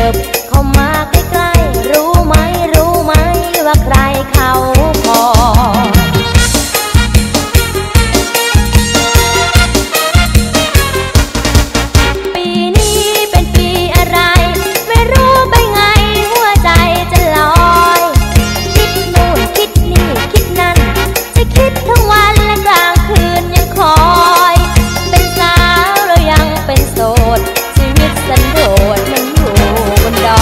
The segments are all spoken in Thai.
บเข้ามาใกล้ๆรู้ไหมว่าใครเขาพอปีนี้เป็นปีอะไรไม่รู้ไปไงหัวใจจะลอยคิดนู่นคิดนี่คิดนั่นจะคิดทั้งวันและกลางคืนยังคอยเป็นสาวแล้วยังเป็นโสดชีวิตสันโดษมันอยู่บนด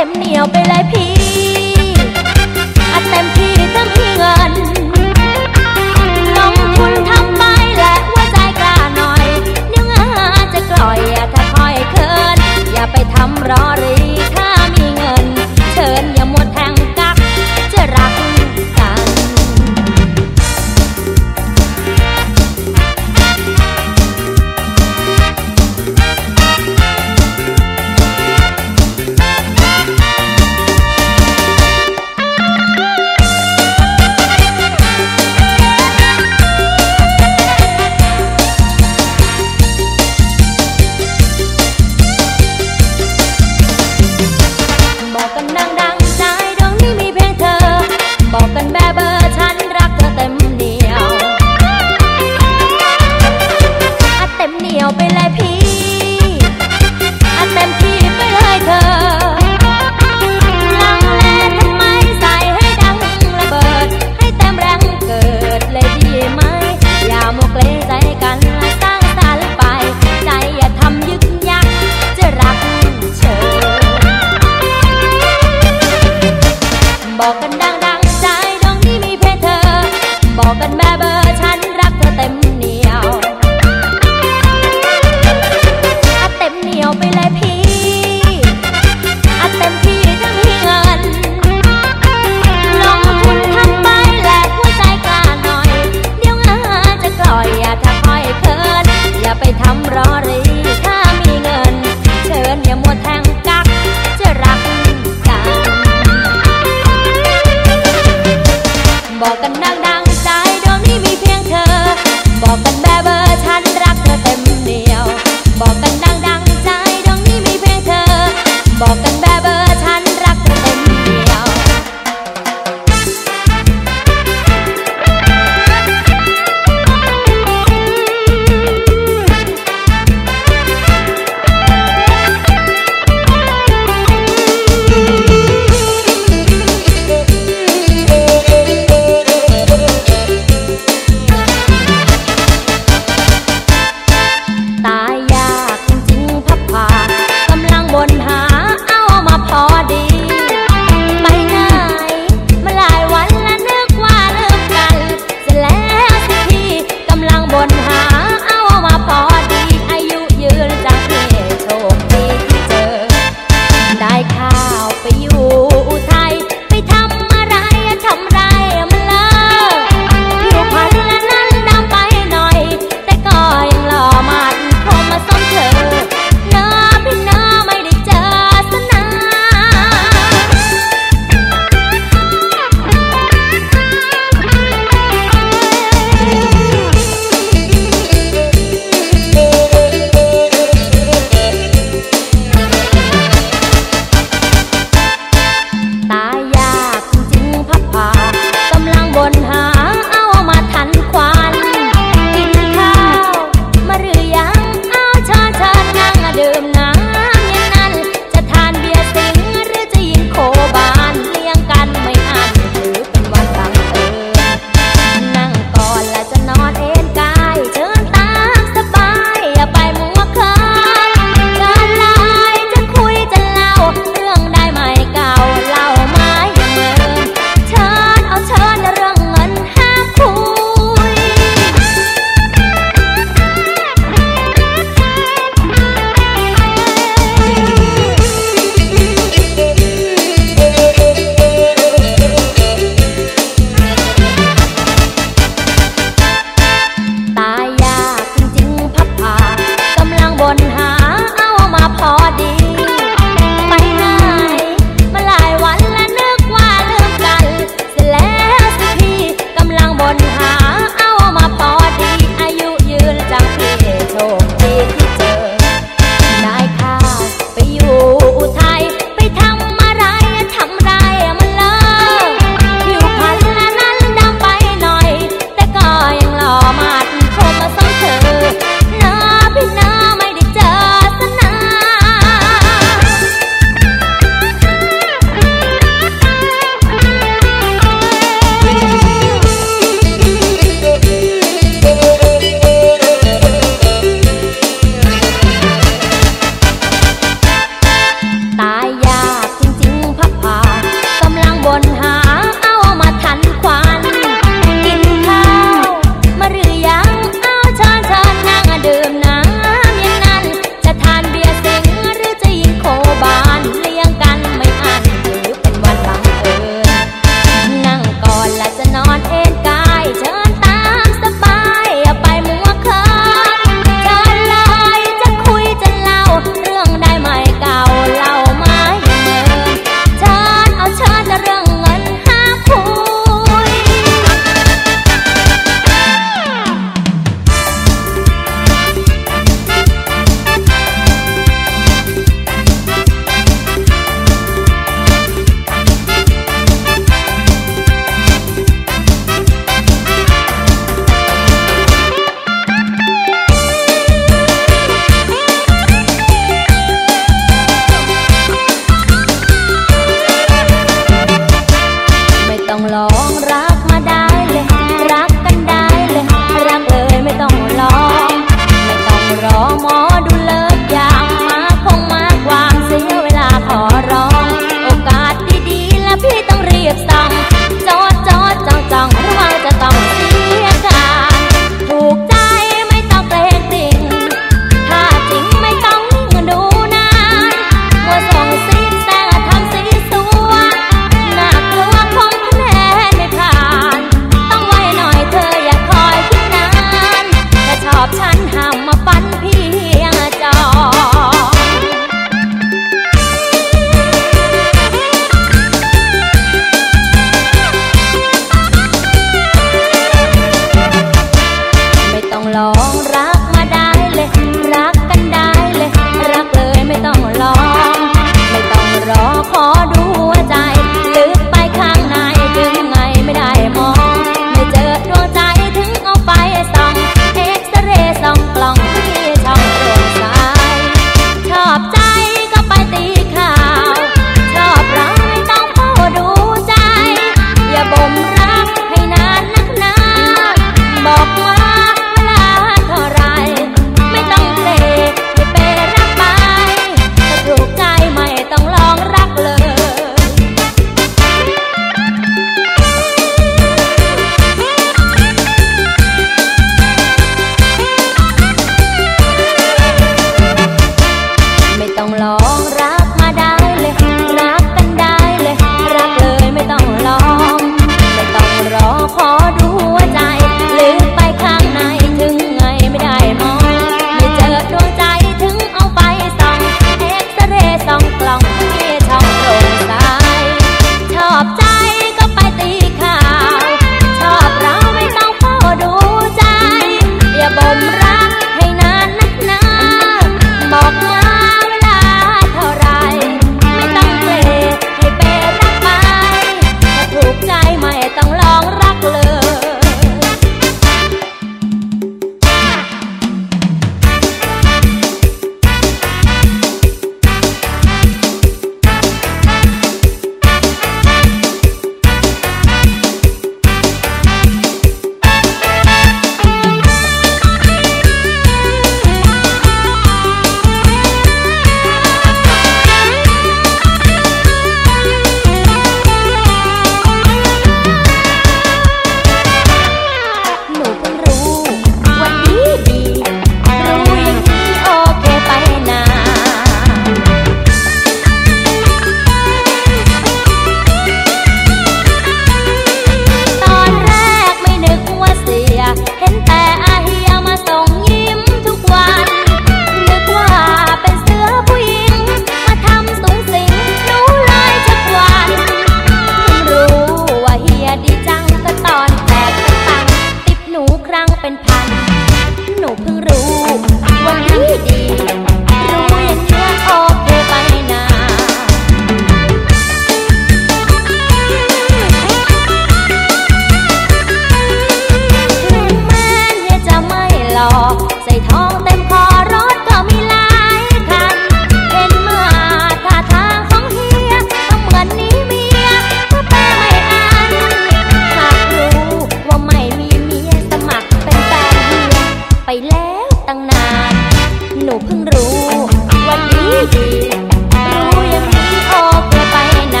ดีรู้อย่างนี้โอเคไปนา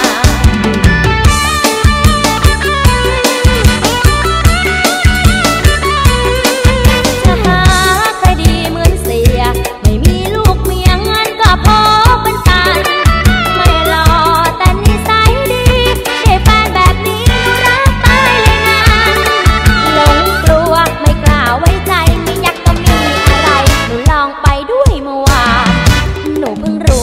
จะหาใครดีเหมือนเสียไม่มีลูกเมียงั้นก็พอเป็นกันไม่หล่อแต่นิสัยดีได้แฟนแบบนี้รักตายเลยนะหลงกลัวไม่กล้าไว้ใจไม่อยากก็มีอะไรหนูลองไปด้วยเมื่อวานหนูเพิ่งรู้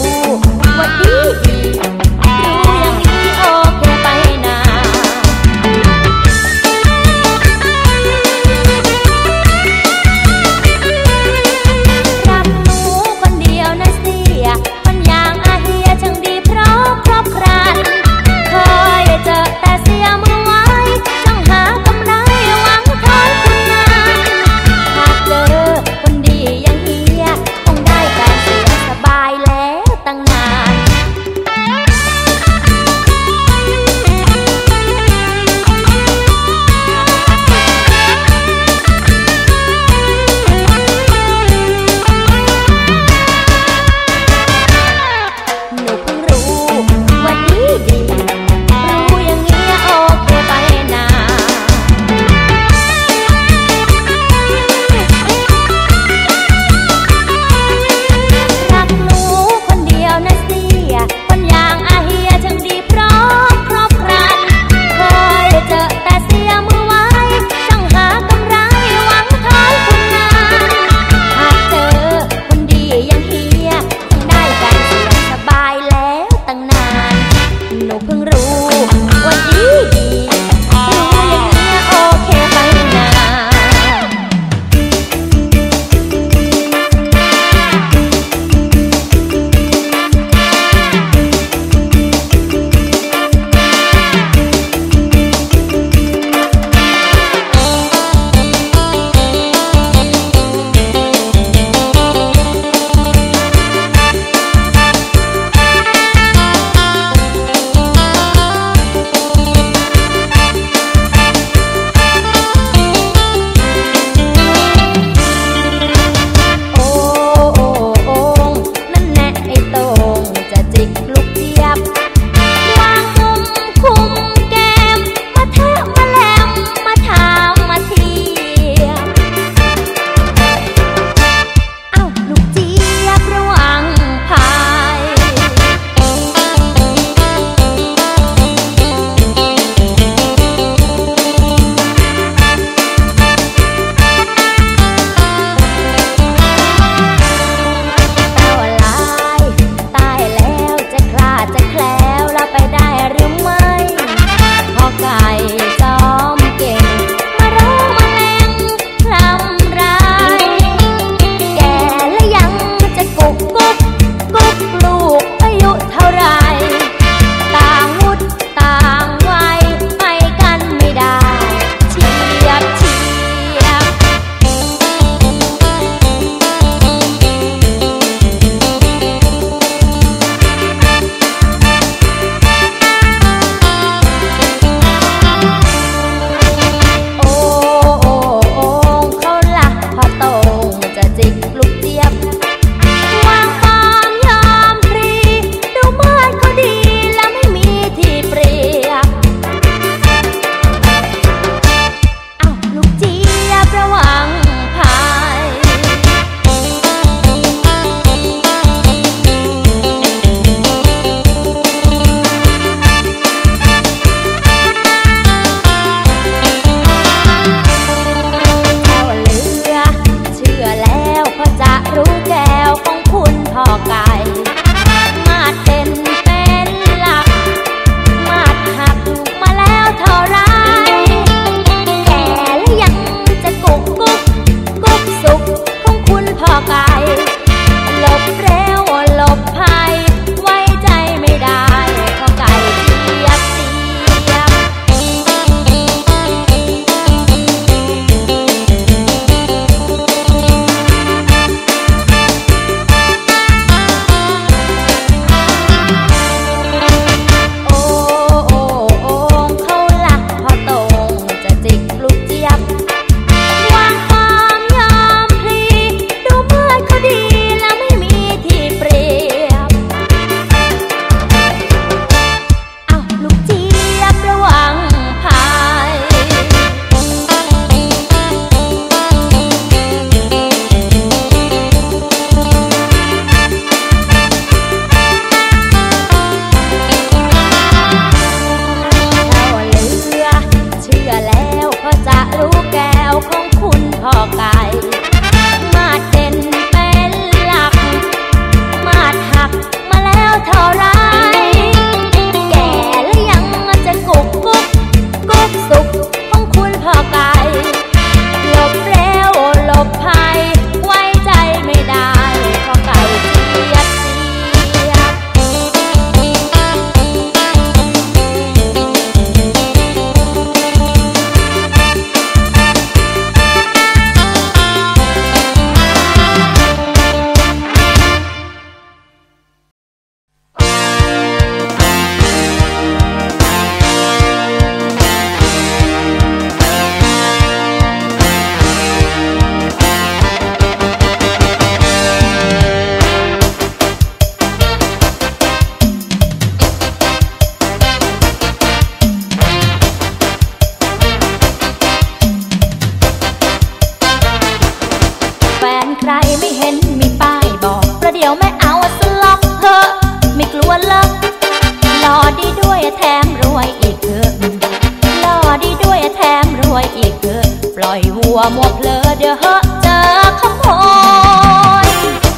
เพ้อไม่กลัวเลิกหล่อดีด้วยแถมรวยอีกเถอะหล่อดีด้วยแถมรวยอีกเถอะปล่อยวัวมัวเพลอเดี๋ยวเหอะเจอขโมย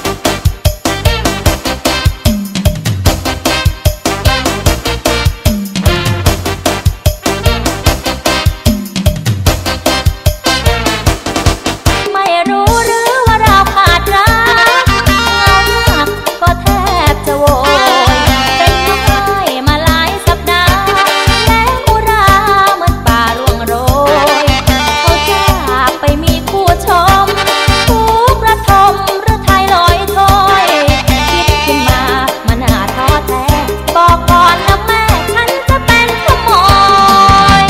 ไม่รู้หรือว่าเราขาดรักเหงามากก็แทบจะโวยเป็นน้ำอ้อยมาหลายสัปดาห์แล้วอุราเหมือนป่าร่วงโรยเขาจากไปมีคู่ชมทุกระทมหรือไทยลอยถอยคิดขึ้นมามันน่าท้อแท้บอกก่อนนะแม่ฉันจะเป็นขโมย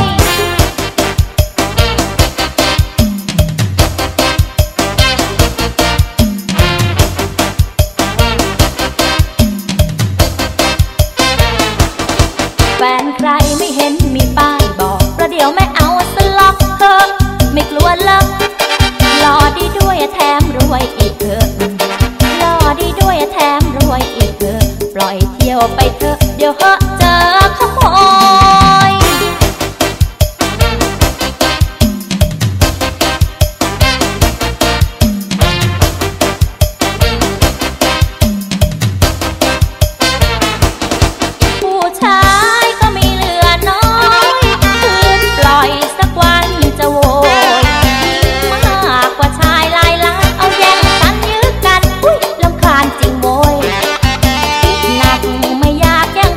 แฟนใครไม่เห็นมีป้ายบอกประเดี๋ยวไม่เอาสล็อกเธอไม่กลัวเลิกหล่อดีด้วยแถมรวยอีกเถอะหล่อดีด้วยแถมรวยอีกเถอะปล่อยเที่ยวไปเถอะเดี๋ยวเหอะเจอขโมยผู้ชายก็มีเหลือน้อยคืนปล่อยสักวันจะโวยมากกว่าชายหลายล้านเอาแย่งกันยื้อกันอุ้ยรำคาญจริงโวยคิดหนักไม่อยากแย่ง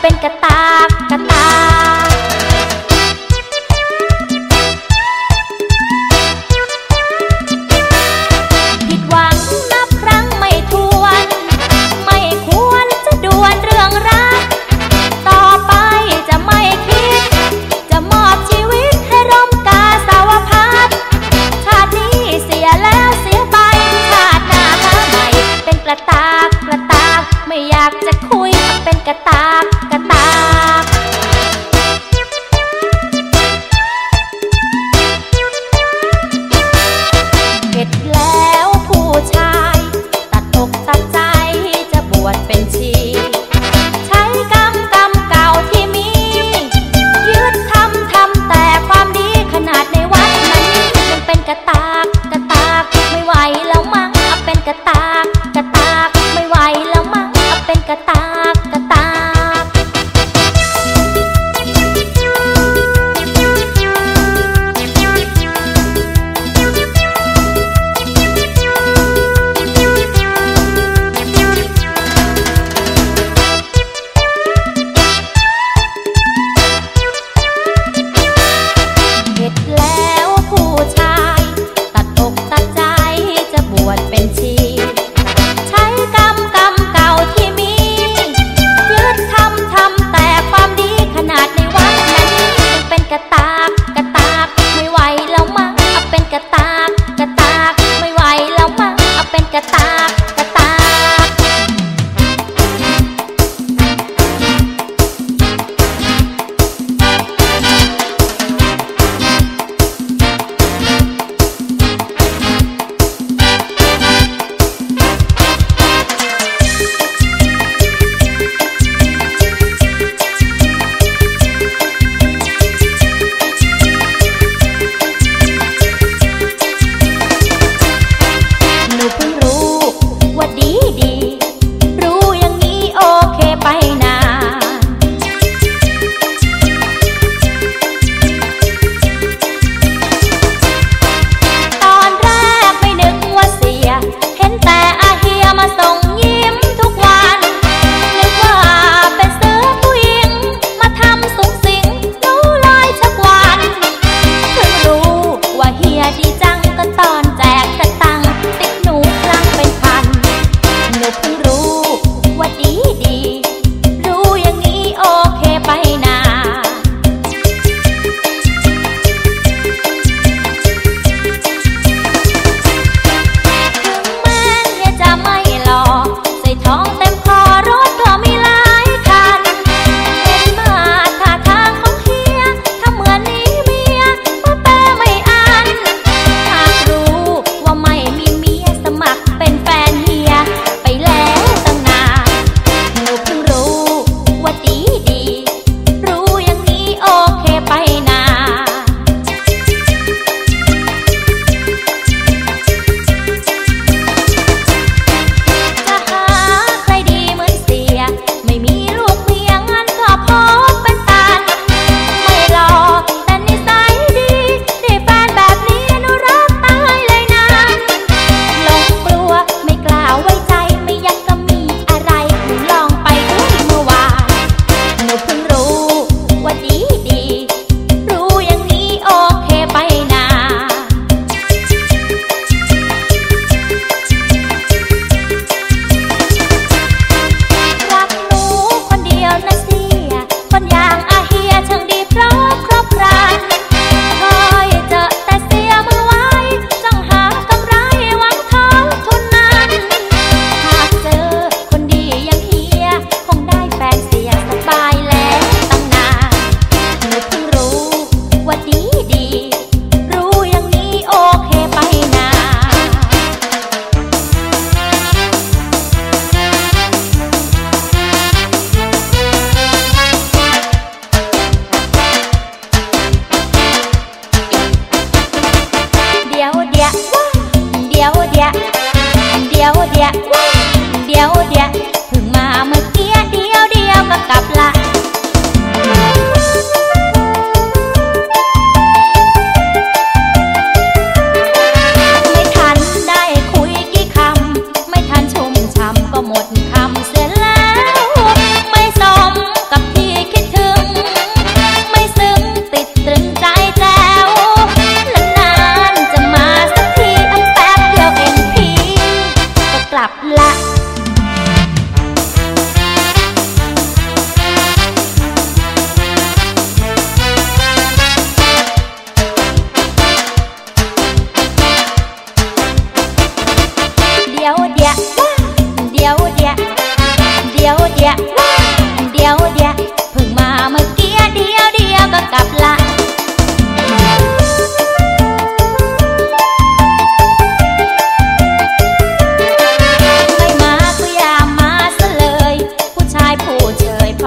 เป็นกระตากกระตากผิดหวังนับครั้งไม่ถ้วนไม่ควรจะด่วนเรื่องรักต่อไปจะไม่คิดจะมอบชีวิตให้ร่มกาสาวพัดชาตินี้เสียแล้วเสียไปชาติหน้าหาใหม่เป็นกระตากกระตากไม่อยากจะคุยเป็นกระตากกระตาก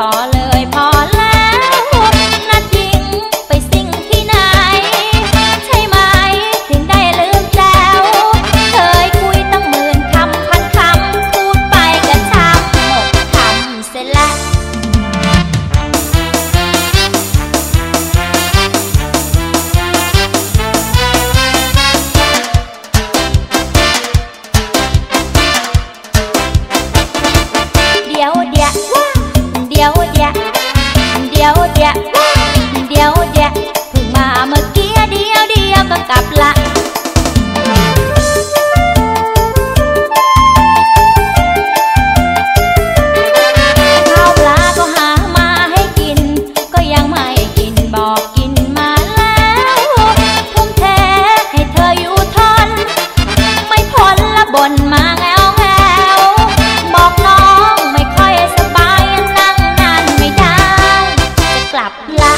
อเลยพอแล้วนัดยิงไปสิ่งที่ไหนใช่ไหมถึงได้ลืมแล้วเคยคุยตั้ง10,000 คำพันคำพูดไปก็ช้ำหมดคำเสร็จแล้วเดี๋ยวเดี๋ยวเดี๋ยวเดี๋ยวเดี๋ยวเดี๋ยวเดี๋ยวเดี๋ยวเพิ่งมาเมื่อกี้เดียวเดียวก็กลับละข้าวปลาก็หามาให้กินก็ยังไม่กินบอกกินมาแล้วทุ่มเทให้เธออยู่ทนไม่พ้นละบ่นมาแงวแงวบอกน้องไม่ค่อยสบายนั่งนานไม่ได้จะกลับละ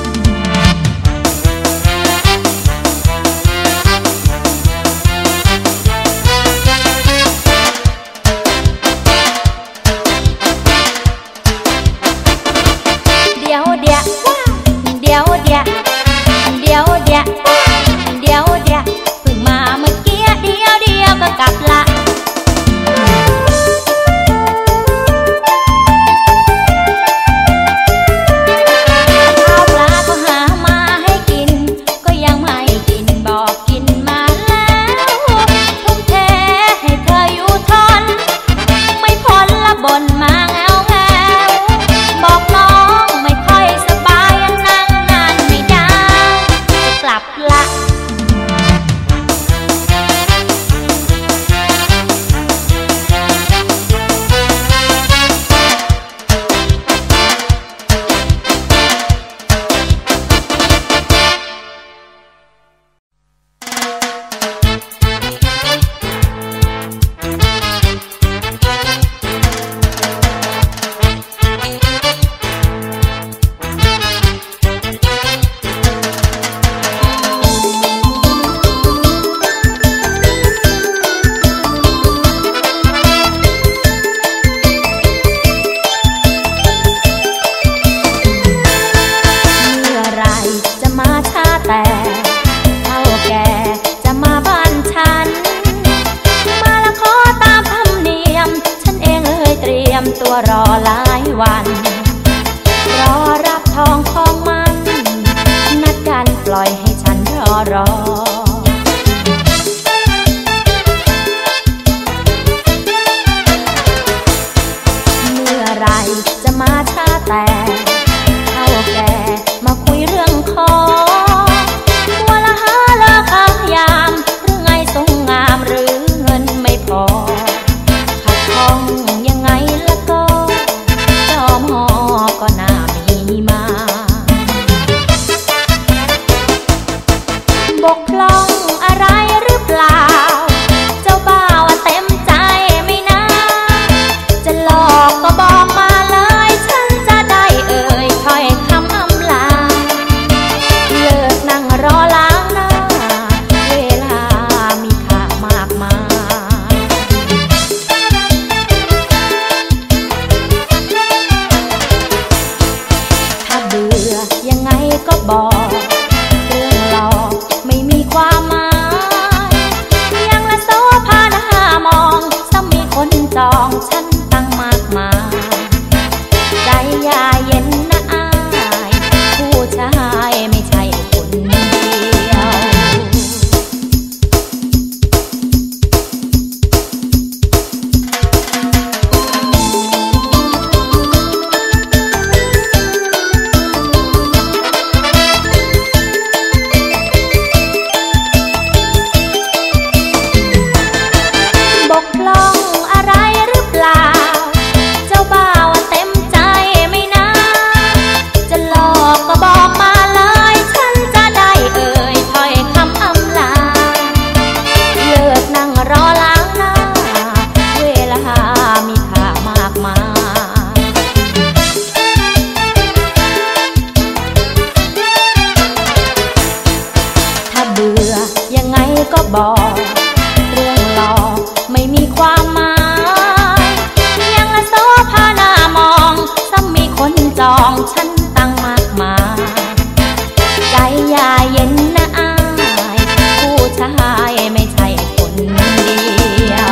เดี๋ยวเดี๋ยวเดี๋ยวเดี๋ยวเดี๋ยวเดี๋ยวเดี๋ยวเดี๋ยวเพิ่งมาเมื่อกี้เดียวเดียวก็กลับละข้าวปลาก็หามาให้กินก็ยังไม่กินบอกกินมาแล้วทุ่มเทให้เธออยู่ทนไม่พ้นละบ่นมาแงวแงวบอกน้องไม่ค่อยสบายนั่งนานไม่ได้จะกลับละเมื่อไรจะมาช้าแต่เท่าแก่จะมาบ้านฉันมาละขอตามธรรมเนียมฉันเองเลยเตรียมตัวรอหลายวันรอรับทองของมันนัดกันปล่อยให้ฉันรอเมื่อไรจะมาช้าแต่เท่าแก่มาคุยเรื่องขอวัวละหาเลิกยามหรือไงทรงงามหรือเงินไม่พอขัดข้องยังไงละก็เจ้าหมอก็น่ามีมาบกพร่องอะไรหรือเปล่าเจ้าบ่าวเต็มใจไม่นะจะหลอกก็บอกมาเลยฉันจะได้เอ่ยถ้อยคำอำลาเลิจองฉันตั้งมากมายใจอย่าเย็นนะอายผู้ชายไม่ใช่คนเดียว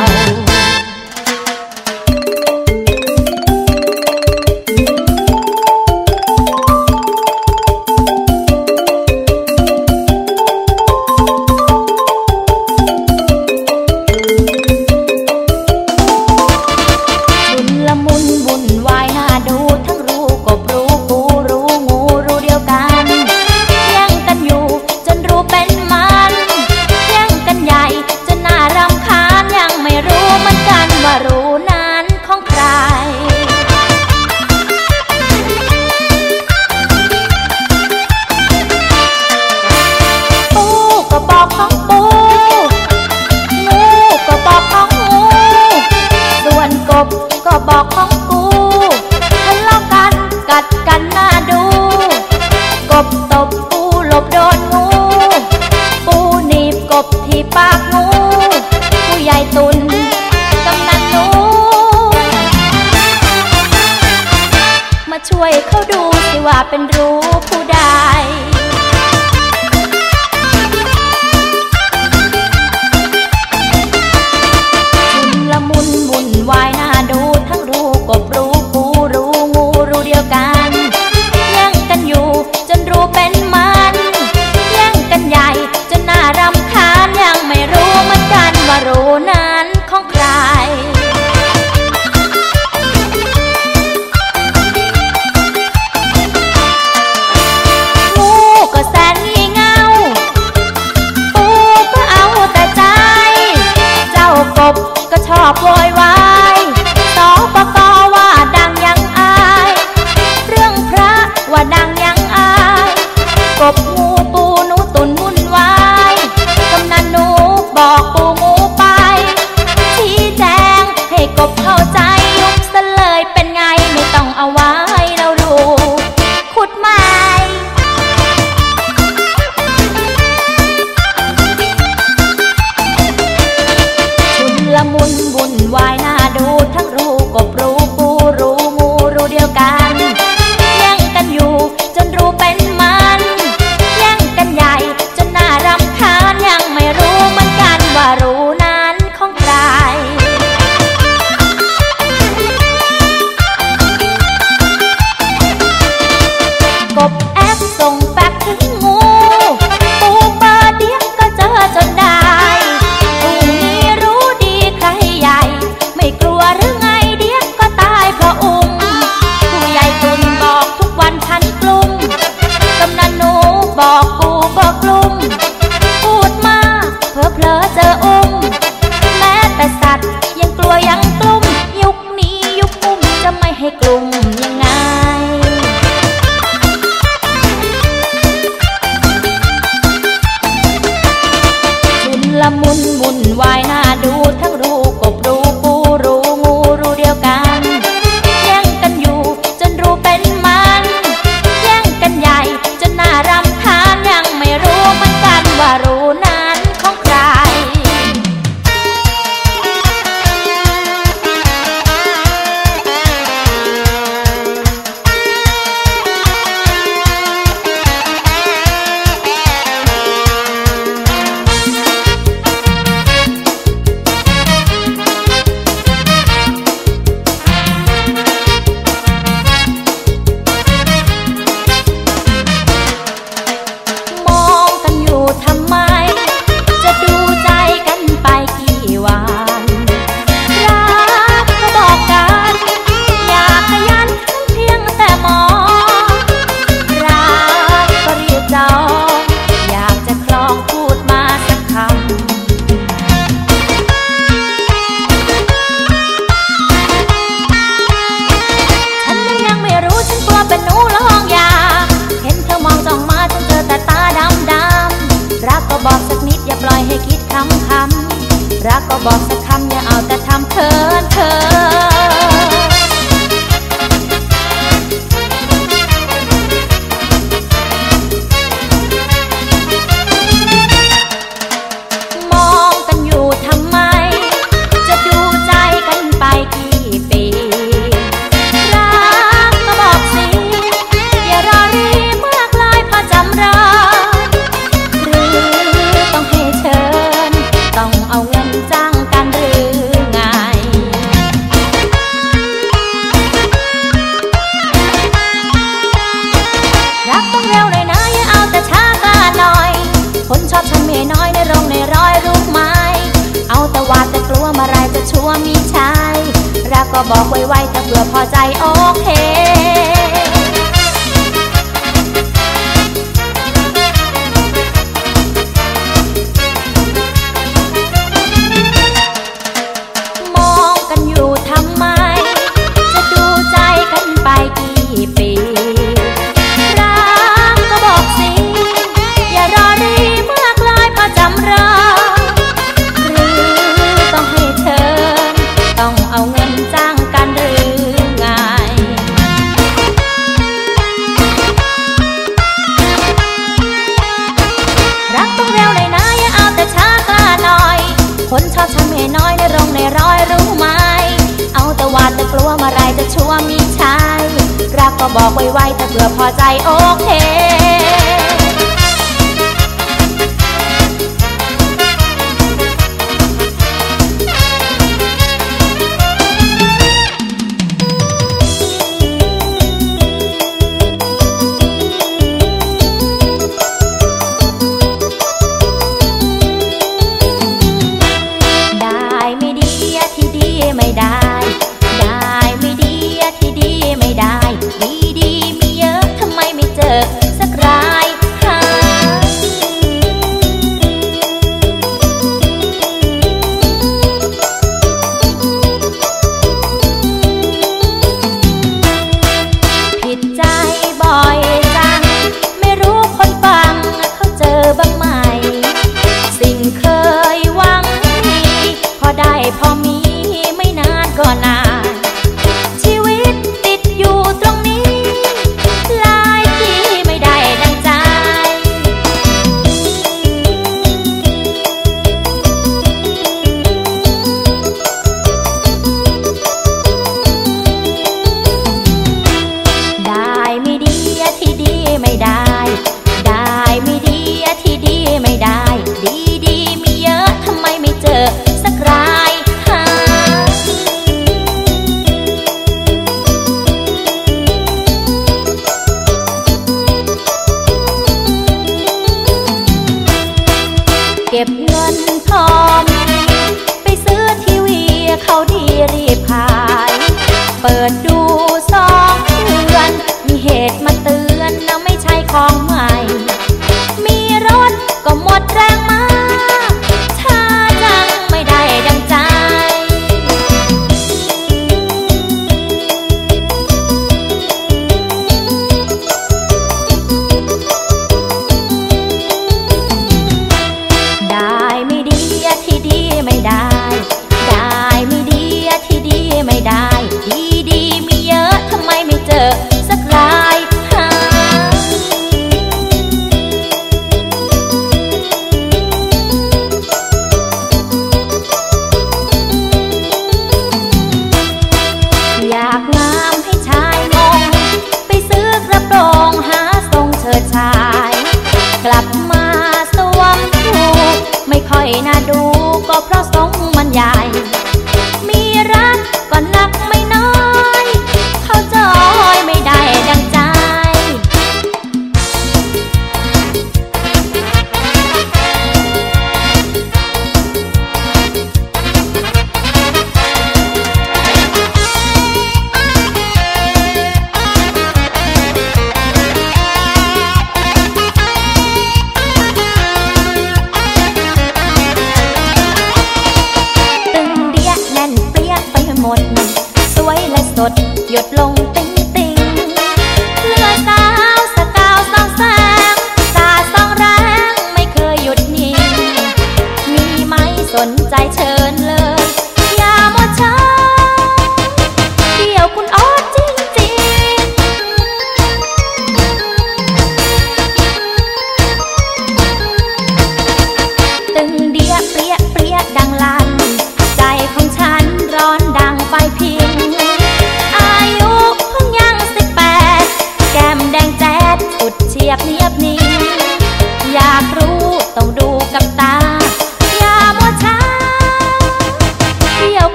ก็บอกของกูทะเลาะกันกัดกันน่าดูกบตบปูหลบโดนงูปูหนีบกบที่ปากงูผู้ใหญ่ตุนกำนันหนูมาช่วยเขาดูสิว่าเป็นรู้ผู้ใดละมุนวุ่นวายน่าดูทั้งรู้กบรู้ปูรู้งูรู้เดียวกันแย่งกันอยู่จนรู้เป็นมันแย่งกันใหญ่จนน่ารำคาญยังไม่รู้เหมือนกันว่ารู้นั้นของใครงูก็แสนงี่เง่าปูก็เอาแต่ใจเจ้ากบก็ชอบโวยวายสปกว่าดังยังอายเรื่องพระว่าดังยังอายกบงูปูหนูตุนวุ่นวายกำนันหนูบอกปูงูไปชี้แจงให้กบเข้าใจยุบซะเลยเป็นไงไม่ต้องเอาไว้เราดูขุดใหม่ละมุนวุ่นวายน่าดูทั้งรู้กบรู้ปูรู้งูรู้เดียวกันแย่งกันอยู่จนรู้เป็นมันแย่งกันใหญ่จนน่ารำคาญยังไม่รู้เหมือนกันว่ารู้นั้นของใครกบแอบส่งแฟกถึงงูปูเบอร์เดียวก็เจอจนได้ไม่กลัวหรือไงเดี๋ยวก็ตายเพราะผู้ใหญ่ตุนบอกทุกวันฉันกลุ้มกำนันหนูบอกกูก็กลุ้มพูดมากเผลอเจอแม้แต่สัตว์ยังกลัวยังกลุ้มยุคนี้ยุคจะไม่ให้กลุ้มยังไงชุนละมุนวุ่นวายน่าดูทั้งรู้กบรู้ปูรู้งูรู้เดียวกันแย่งกันอยู่จนรู้เป็นมันแย่งกันใหญ่จนน่ารำคาญยังไม่รู้เหมือนกันว่ารู้นั้นของใครทำไมจะดูใจกันไปกี่วันรักก็บอกกันอยากขยันเพียงแต่มองรักก็เรียกจองอยากจะคลองพูดมาสักคำฉันยังไม่รู้ฉันกลัวเป็นหนูลองยาเห็นเธอมองจ้องมาฉันเจอแต่ตาดำรักก็บอกสักนิดอย่าปล่อยให้คิดคำรักก็บอกสักคำอย่าเอาแต่ทำเคินมองกันอยู่ทำไมจะดูใจกันไปกี่ปีรักก็บอกสิพอใจโอเคมองกันอยู่ทำไมจะดูใจกันไปกี่ปีรักก็บอกสิอย่ารอรีเมื่อกลายพอจำเราหรือต้องให้เธอต้องเอาเงินจ้างกันหรือไงรักต้องเร็วเลยนะอย่าเอาแต่ช้ากล้าหน่อยคนชอบช้ำให้น้อยในร่องในรอยรู้ไหมเอาแต่วาดแต่กลัวเมื่อไรจะชัวร์มีชายรักก็บอกไวๆถ้าเผื่อพอใจโอเคไม่ได้ได้ไม่ดีที่ดีไม่ได้ดีดีมีเยอะทำไมไม่เจอสักราย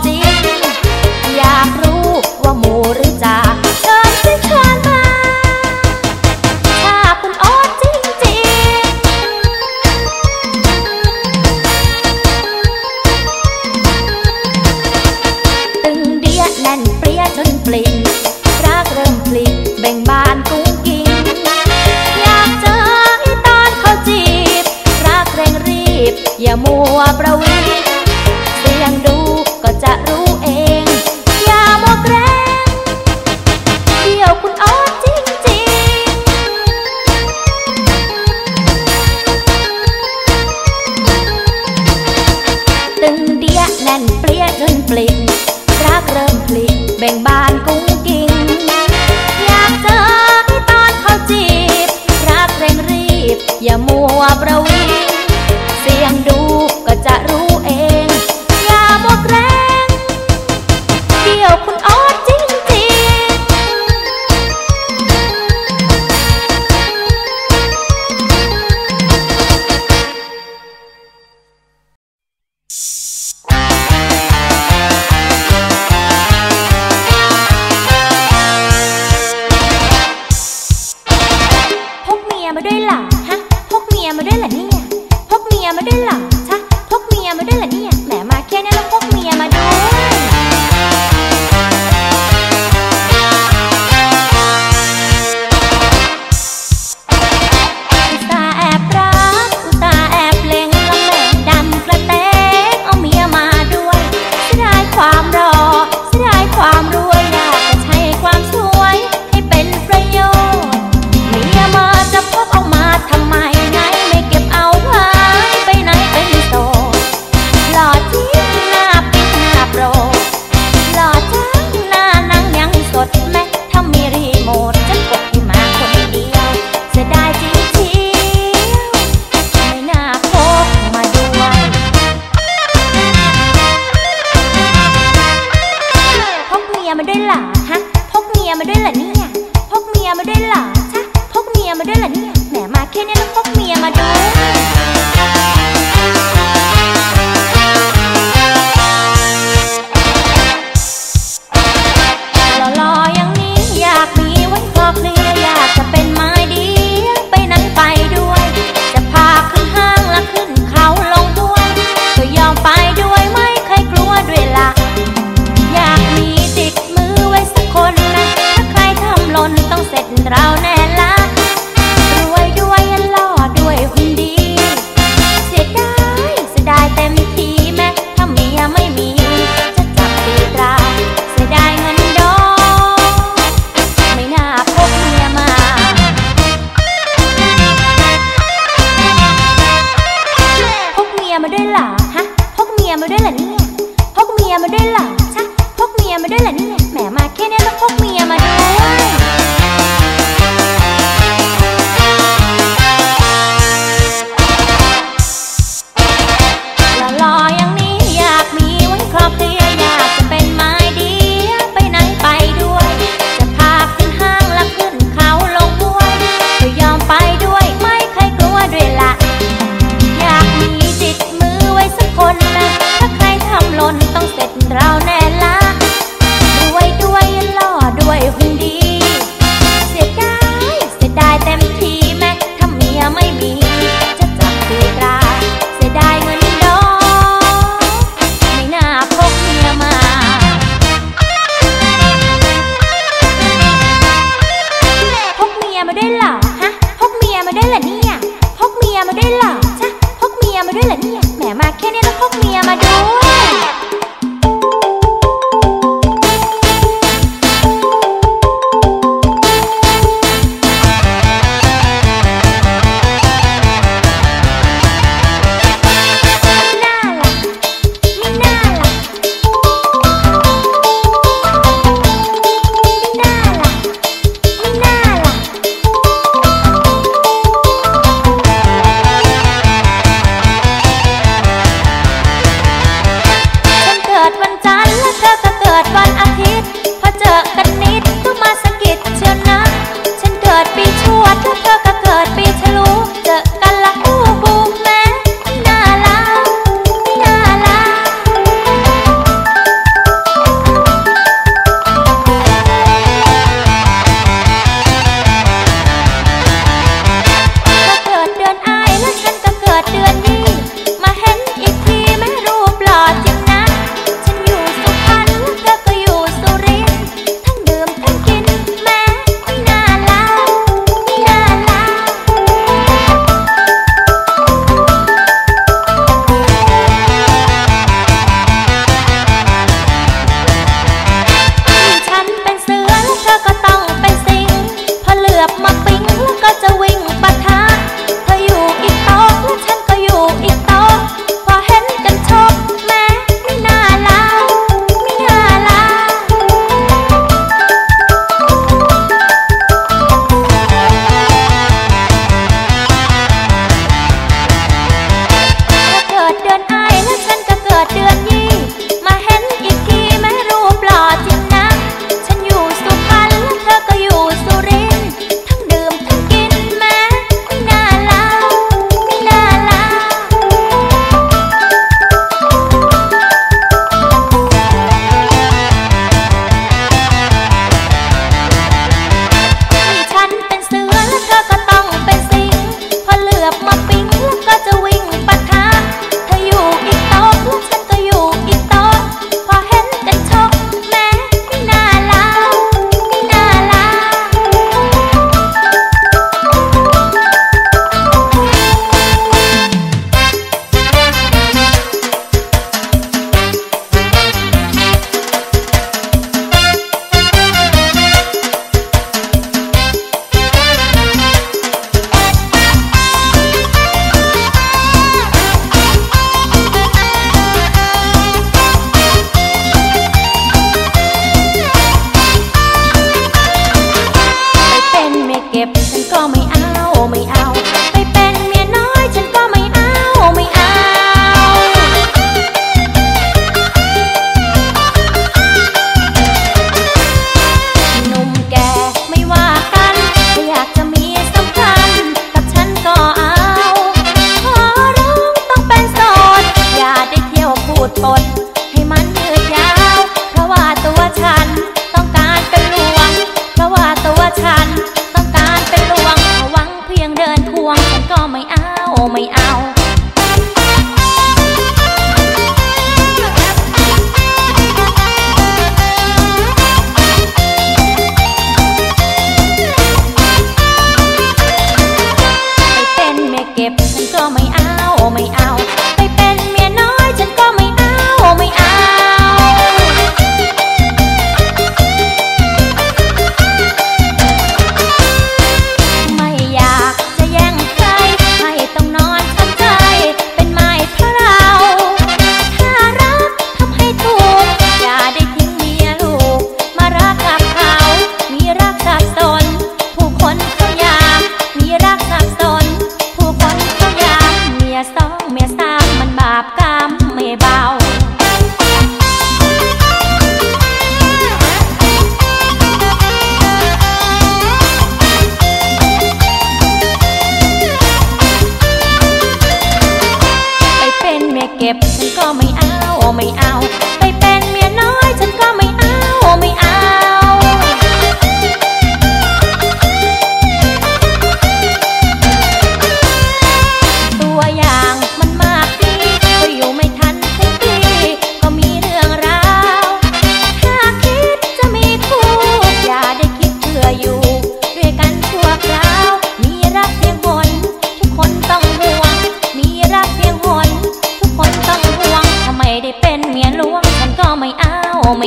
จริงอยากรู้ว่าหมูหรือจ่าเชิญสิเชิญมาถ้าคุณโอ๊ตจริงตึงเดียแน่นเปรี้ยจนปลิ่นรักเริ่มพลิกเบ่งบานกุ้งกิ้งอยากเจอให้ตอนเขาจีบรักเร่งรีบอย่ามัวประวิงเสี่ยงดูก็จะรู้เองอย่ามัวแกล้งเดี๋ยวคุณโอ๊ตจริงๆตึงเดียแน่นเปรี้ยจนปลิ่นรักเริ่มพลิกเบ่งบานกุ้งกิ้งอยากเจอให้ตอนเขาจีบรักเร่งรีบอย่ามัวประวิงเสี่ยงดูก็จะรู้เองอย่ามัวแกล้งเดี๋ยวคุณโอ๊ตจริงพกเมียมาด้วยเหรอฮะพกเมียมาด้วยเหรอเนี่ยพกเมียมาด้วยเหรอชะพกเมียมาด้วยเหรอเนี่ยแหมมาแค่นี้แล้วพกเมียมาด้วยอุตส่าห์แอบรักอุตส่าห์แอบเล็งแล้วแม่ดันกระเตงเอาเมียมาด้วยเสียดายความรอเสียดายความรวยอยากจะใช้ความสวยให้เป็นประโยชน์เมียมาจะพกเอามาทำไมไหนไม่เก็บเอาไว้ไปไหนเป็นโสดหล่อที่หน้าปิดหน้าโปรหล่อจังหน้านั่งยังสดแม้ถ้ามีรีโมทจะกดให้มาคนเดียวเสียดายจริงเชียวไม่น่าพกมาด้วยพกเมียมาด้วยเหรอฮะพกเมียมาด้วยเหรอเนี่ยพกเมียมาด้วยเหรอชะพกเมียมาด้วยเหรอเนี่ยแหมมาแค่นี้แล้วพกเมียมาด้วยหล่อๆอย่างนี้อยากมีไว้คลอเคลียอยากจะเป็นไม้เดียวไปไหนไปด้วยจะพาขึ้นห้างและขึ้นเขาลงด้วยก็ยอมไปด้วยไม่เคยกลัวด้วยล่ะอยากมีติดมือไว้สักคนนะถ้าใครทำหล่นต้องเสร็จเราแน่ละรวยด้วยหล่อด้วยหุ่นดีเสียดายเต็มทีแม้ถ้าเมียไม่มีจะจับตีตราเสียดายเงินดอกไม่น่าพกเมียมาพกเมียมาด้วยเหรอฮะพกเมียมาด้วยเหรอเนี่ยพกเมียมาด้วยเหรอชะพกเมียมาด้วยเหรอเนี่ยแหมมาแค่นี้แล้วพกเมียมาด้วย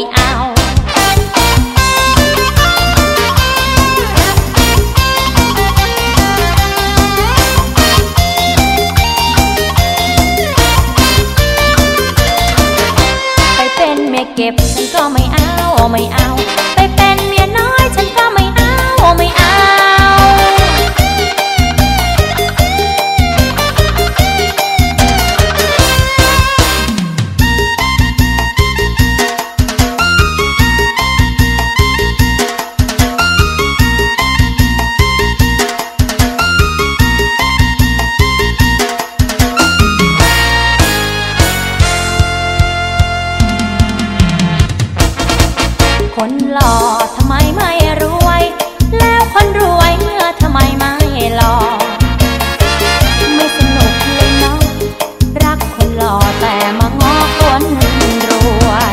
เอาไปเป็นเมียเก็บฉันก็ไม่เอาไม่เอาไปเป็นเมียน้อยฉันก็ไม่เอาไม่เอาคนหล่อทำไมไม่รวยแล้วคนรวยทำไมไม่หล่อไม่สนุกเลยเนาะรักคนหล่อแต่มาง้อคนรวย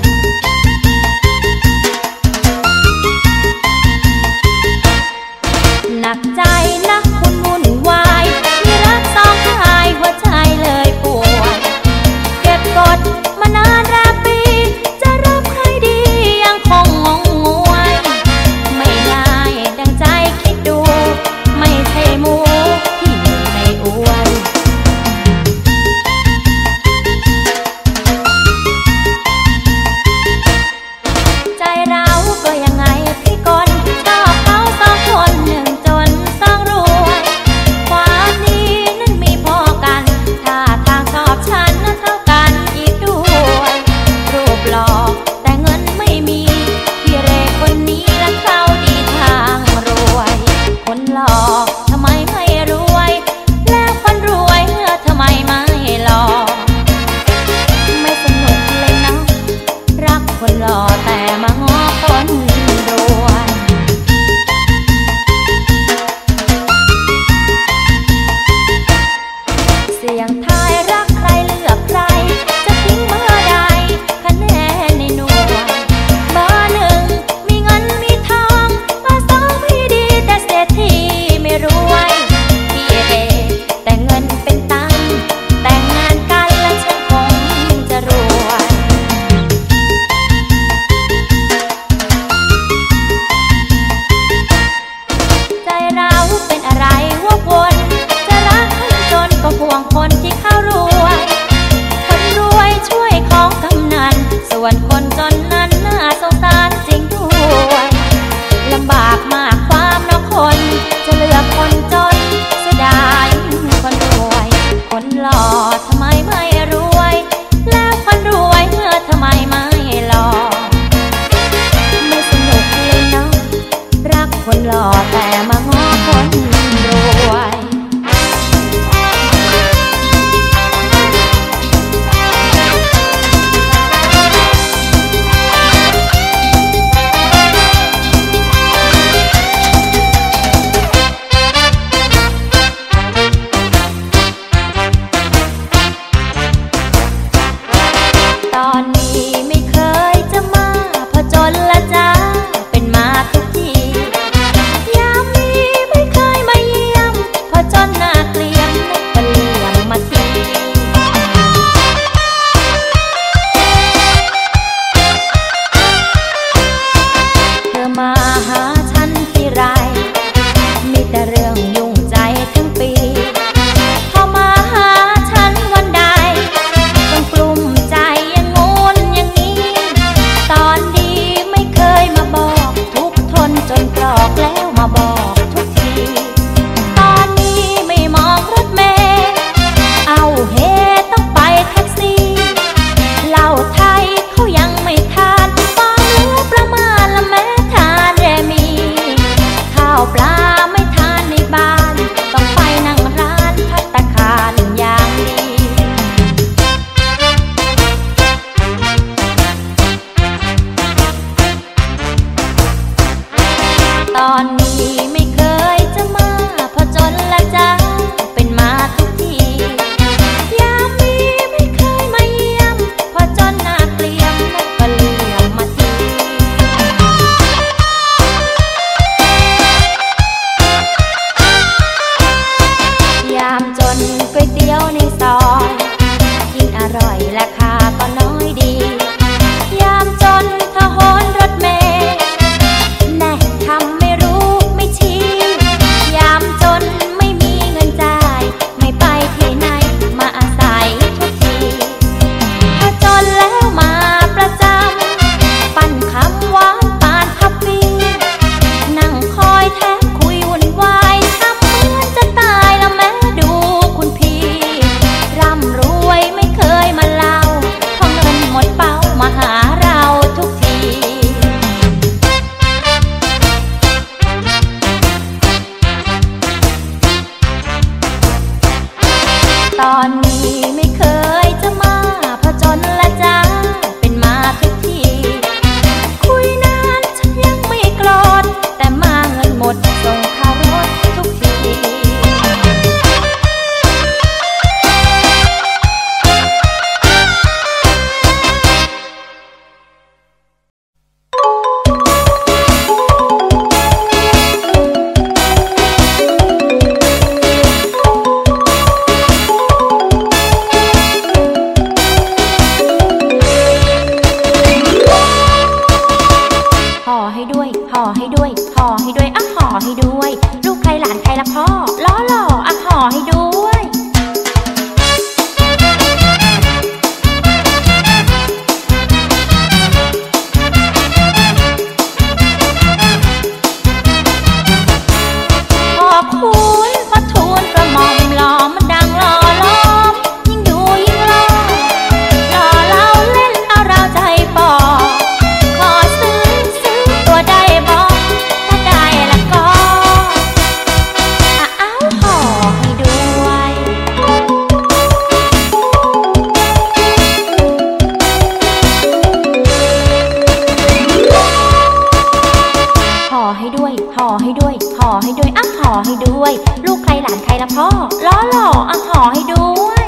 หนักใจนะคุณวุ่นวายมีรักสองชายหัวใจเลยป่วยเก็บกดมานานแรมปีจะรับใครดียังคงงงงวยไม่ง่ายดังใจคิดดูไม่ใช่หมูที่อยู่ในอวนใจเราก็ยังไงพี่กลชอบเขาสองคนหนึ่งจนสองรวยความดีนั้นมีพอกันถ้าทางชอบฉันเท่ากันอีกด้วยรูปหล่อแต่เงินไม่มีพี่เรคนนี้และเขาดีทางรวยคนหล่อทำไมไม่รวยแล้วคนรวยทำไมไม่หล่อไม่สนุกเลยนะรักคนหล่อแต่มาง้อคนรวยเสียงทายรักใครเลือกใครจะทิ้งเมื่อใดคะแนนในหน่วยเบอร์หนึ่งมีเงินมีทองเบอร์สองไม่ดีแต่เศรษฐีไม่รวยพี่เรแต่เงินเป็นตังค์แต่งงานกันและฉันคงจะรวยใจเราเป็นอะไรวกวนจะรักคนจนก็ห่วงคนที่เขารวยคนรวยช่วยของกำนันส่วนคนจนนั้นน่าสงสารจริงด้วยลำบากมากความน้อคนจะเลือกคนจนเสียดายคนรวยคนหล่อทำไมไม่รวยแล้วคนรวยทำไมไม่หล่อไม่สนุกเลยเนาะรักคนหล่อแต่มาง้อคนรวยตอนนี้ไม่เคยจะมาพอจนละจ้าเป็นมาทุกทียามนี้ไม่เคยมาเยี่ยมพอจนหน้าเกลียมก็เลี่ยงมาทีเธอมาหาฉันที่ไรมีแต่เรื่องยุ่งใจทั้งปีพอมาหาฉันวันใดต้องกลุ้มใจอย่างงูนอย่างนี้ตอนดีไม่เคยมาบอกทุกทนจนกรอกแล้วมาบอกทุกทีตอนนี้ไม่มองรถเมล์เอาเฮต้องไปแท็กซี่เหล้าไทยเขายังไม่ทานฟังรู้ประมาณละแม้ทานแรมีข้าวปลาไม่ทานในบ้านต้องไปนั่งร้านภัตตาคารอย่างดีตอนนี้ไม่เคยจะมาพอจนละจ้าเป็นมาทุกทียามนี้ไม่เคยมาเยี่ยมพอจนหน้าเกลียมก็เลี่ยงมาที ามจนก๋วยเตี๋ยวในซอยกินอร่อยราคาก็น้อยดียามจนห่อให้ด้วยห่อให้ด้วยอ่ะห่อให้ด้วยลูกใครหลานใครละพ่อล้อหล่ออ่ะห่อให้ด้วย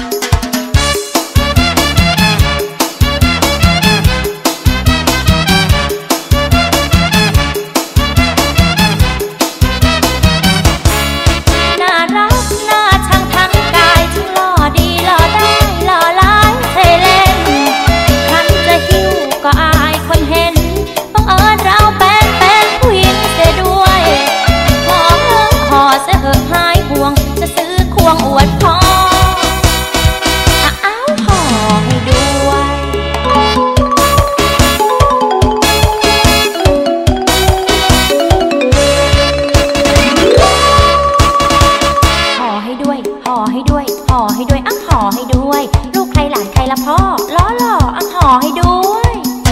น่ารักน่าชังทั้งกายทั้งหล่อดีหล่อได้หล่อหลายเท่เล่นคันจะหิ้วก็อายคนเห็นบังเอิญเราเป็นผู้หญิงเสียด้วยห่อเสียเหอะหายห่วงจะซื้อควงอวดพ่ออ้าวห่อให้ด้วยห่อให้ด้วยห่อให้ด้วยห่อให้ด้วยอ่ะห่อให้ด้วยลูกใครหลานใครละพ่อล้อหล่ออ่ะห่อให้ด้วย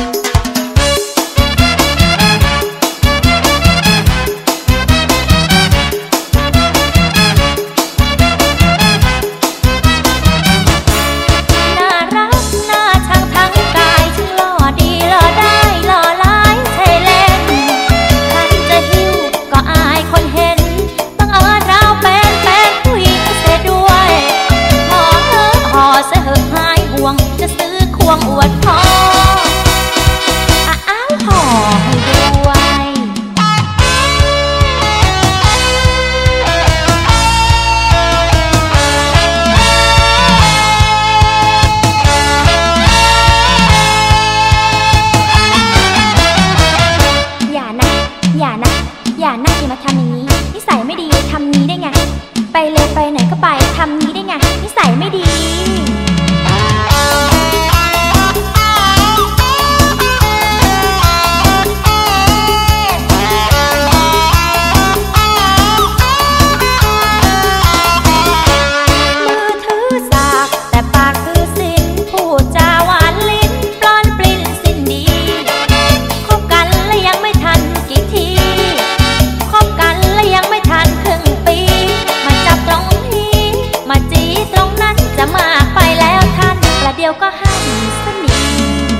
จะซื้อควงอวดพ่ออ้าวห่อให้ด้วยอย่านะอย่านะอย่านะอย่ามาทำอย่างนี้นิสัยไม่ดีทำนี้ได้ไงไปเลยไปไหนก็ไปทำนี้ได้ไงนิสัยไม่ดีเดี๋ยวก็ให้สนิท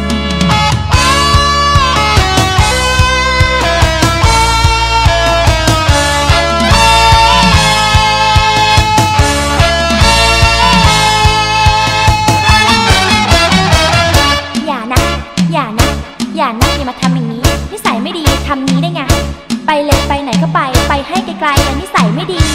อย่านะอย่านะอย่านะอย่ามาทำอย่างนี้นิสัยไม่ดีทำนี้ได้ไงไปเลยไปไหนก็ไปให้ไกลๆแต่นิสัยไม่ดี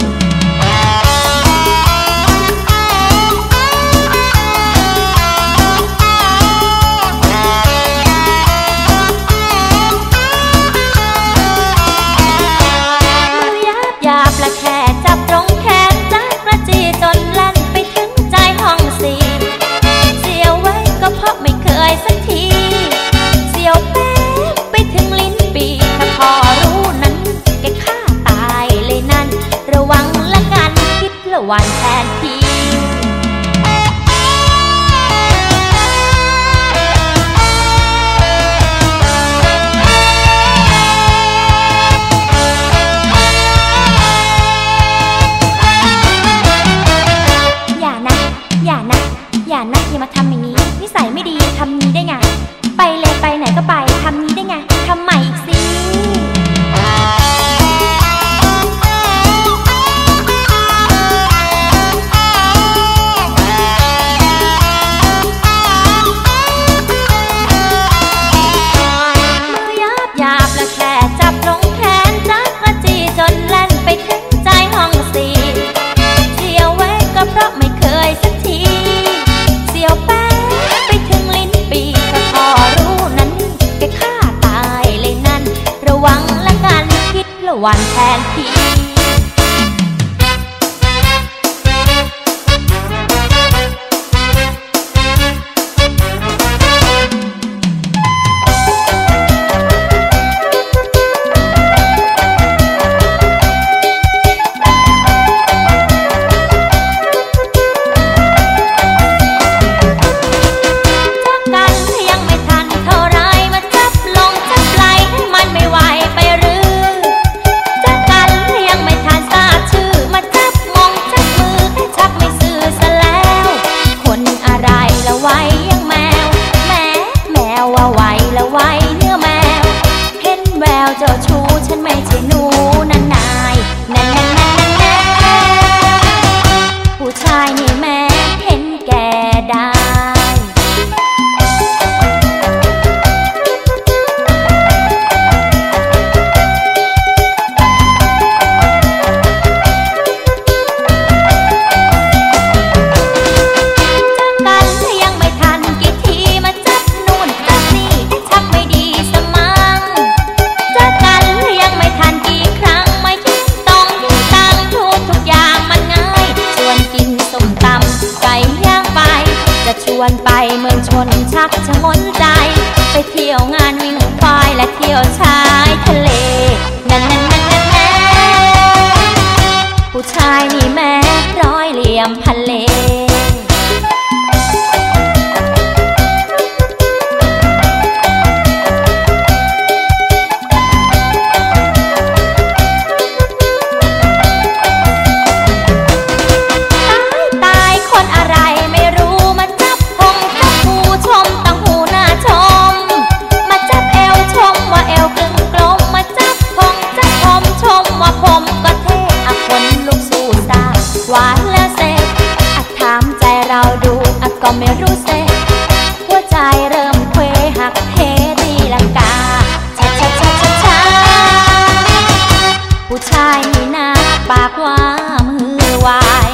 และแค่จับตรงแขนจักระจีจนลั่นไปถึงใจห้องสี่เสียวไว้ก็เพราะไม่เคยสักทีเสียวแป๊บไปถึงลิ้นปีถ้าพอรู้นั้นแกฆ่าตายเลยนั่นระวังละกันคิดละวันแทนทีอย่านะอย่ามาทำอย่างนี้นิสัยไม่ดีทำนี้ได้ไงไปเลยไปไหนก็ไปทำนี้ได้ไงทำใหม่อีกสิมือหยาบและแค่จับลงแขนจักระจีจนแล่นไปถึงใจห้องสี่เสียวไว้ก็เพราะไม่เคยสักทีเสียวแป๊บไปถึงลิ้นปีถ้าพอรู้นั้นแกฆ่าตายเลยนั่นระวังละกันคิดละวันแทนทียไปเมืองชนชักชะงนใจไปเที่ยวงานวิ่งควายและเที่ยวชายทะเลนั่นผู้ชายนี่แม้ร้อยเหลี่ยมพันเลหวานและเซ็กถามใจเราดูก็ไม่รู้เซ็กหัวใจเริ่มเคว้หักเหตีลังกาช้าผู้ชายนี่นะปากว่ามือไว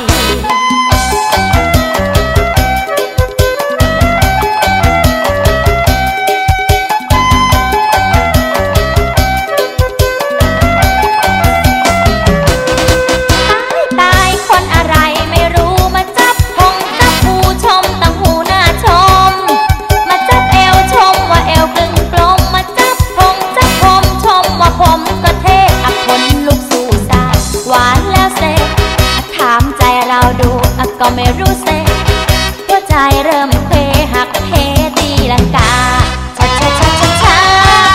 ก็ไม่รู้เซ็กหัวใจเริ่มเคว้หักเหตีลังกาช้า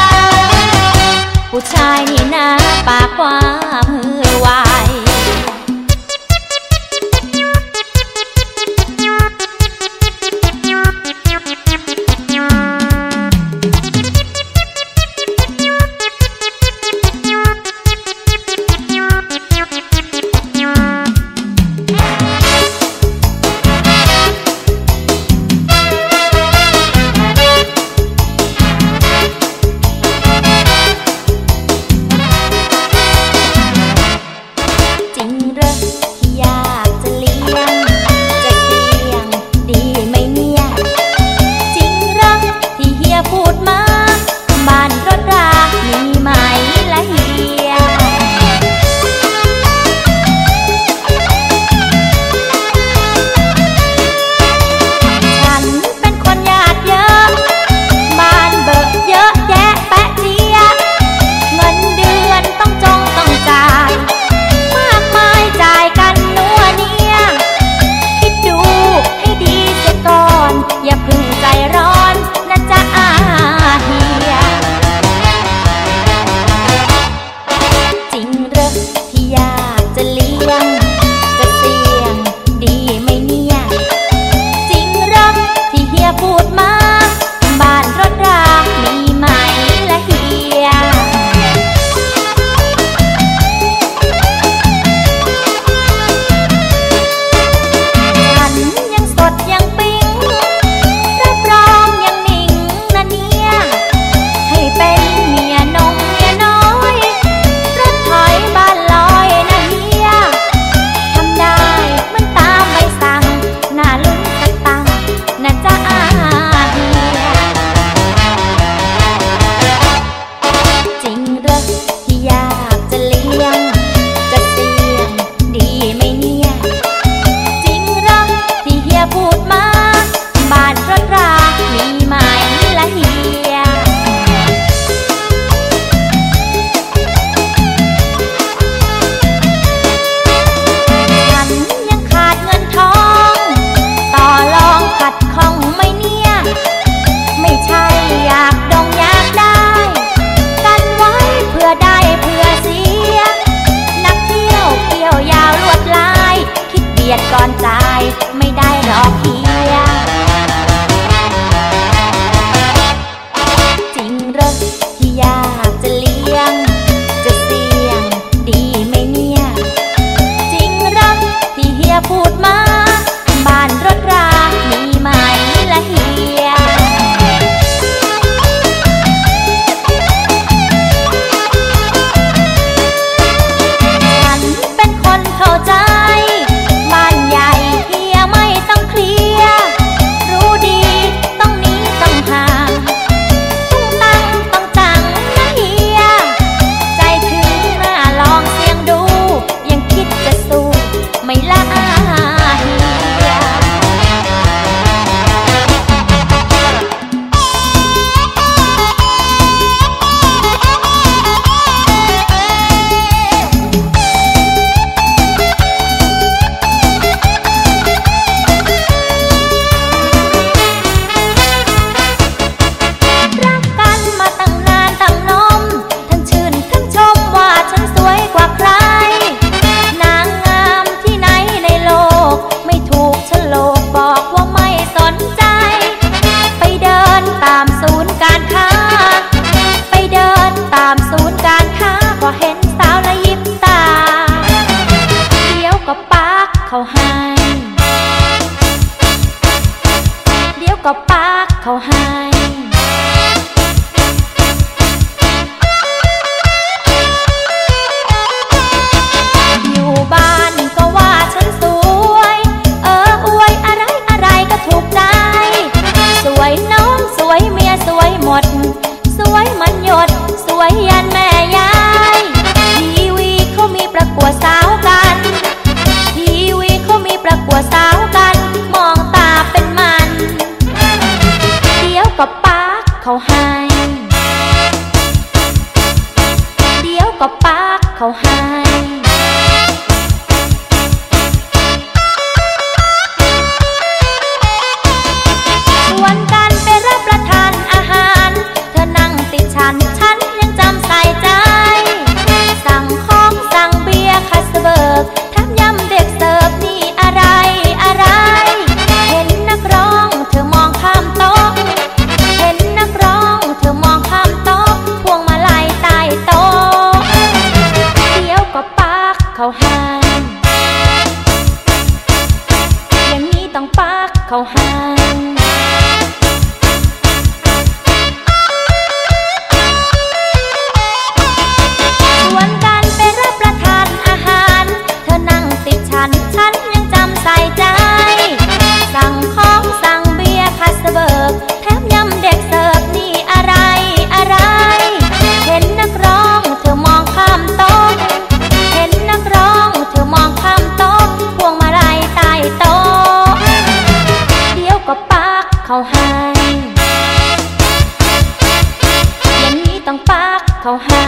ผู้ชายนี่นะปากว่ามือไวตามศูนย์การค้าพอเห็นสาวละยิบตาเดี๋ยวก็ปากเขาให้เดี๋ยวก็ปากเขาให้อยู่บ้านก็ว่าฉันสวยอวยอะไรอะไรก็ถูกใจสวยน้องสวยเมียสวยหมดสวยมันหยดสวยยันแม่ยายทีวีเขามีประกวดสาวกันทีวีเขามีประกวดสาวกันมองตาเป็นมันเดี๋ยวก็ปากเขาให้เดี๋ยวก็ปากเขาให้ชวนกันไปรับประทานอาหารเธอนั่งติดฉันยังจำใส่ใจสั่งของสั่งเบียร์คัสเบิร์กแถมยำเด็กเสิร์ฟนี่อะไรอะไรเห็นนักร้องเธอมองข้ามโต๊ะเห็นนักร้องเธอมองข้ามโต๊ะพวงมาลัยใต้โต๊ะเดี๋ยวก็ปากเขาให้อย่างนี้ต้องปากเขาให้ชวนกันไปรับประทานอาหารเธอนั่งติดฉันยังจำใส่ใจสั่งของสั่งเบียร์คัสเบิร์กแถมยำเด็กเสิร์ฟนี่อะไรอะไรเห็นนักร้องเธอมองข้ามโต๊ะเห็นนักร้องเธอมองข้ามโต๊ะพวงมาลัยใต้โต๊ะเดี๋ยวก็ปากเขาให้อย่างนี้ต้องปากเขาให้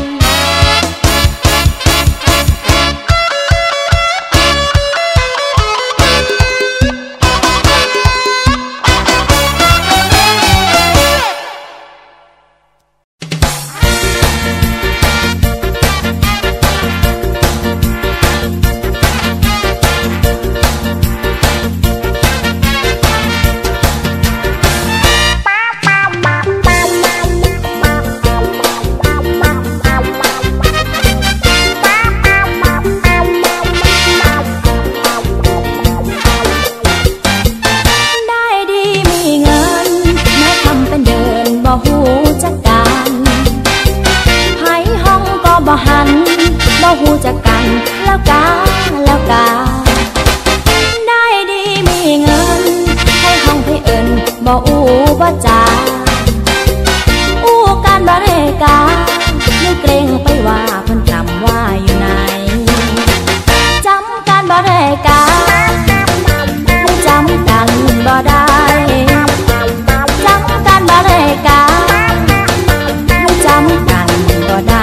หูจักกันแล้วกาได้ดีมีเงินให้ห้องให้เอิญบ่อู้บ่จาอู้การบริการไม่เกรงไปว่าเพิ่นจำว่าอยู่ไหนจำการบริการไม่จำกันบ่ได้จำการบริการไม่จำกันบ่ได้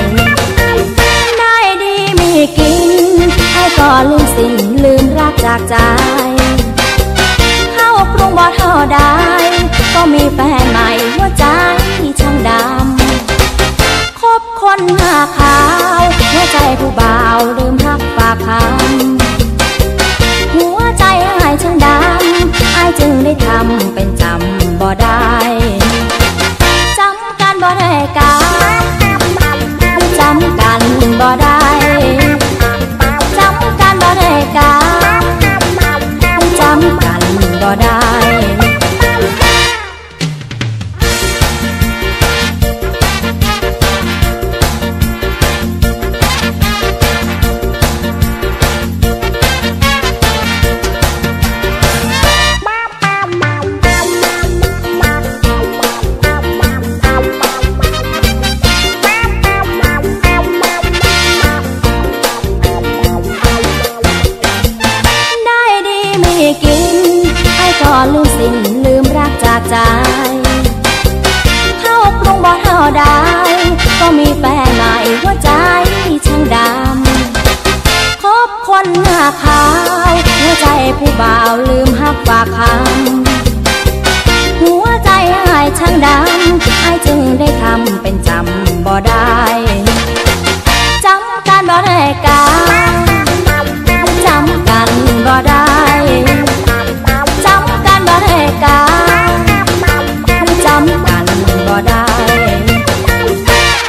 กินให้ก็ลืมสิ้นลืมรักจากใจเข้ากรุงบ่เท่าใดก็มีแฟนใหม่หัวใจช่างดำคบคนหน้าขาวหัวใจผู้บ่าวลืมรักฝากคำหัวใจอ้ายช่างดำอ้ายจึงได้ทำเป็นจำบ่ได้จำกันบ่ได้กันจำกันบ่ได้จำกันบ่ได้กันจำกันบ่ได้ลืมสิ้นลืมรักจากใจเข้ากรุงบ่เท่าใดก็มีแฟนใหม่หัวใจช่างดำคบคนหน้าขาวหัวใจผู้บ่าวลืมหักฝากคำหัวใจอ้ายช่างดำอ้ายจึงได้ทำเป็นจำบ่ได้จำกันบ่ได้กันจำกันบ่ได้จำกันบ่ได้กันจำกันบ่ได้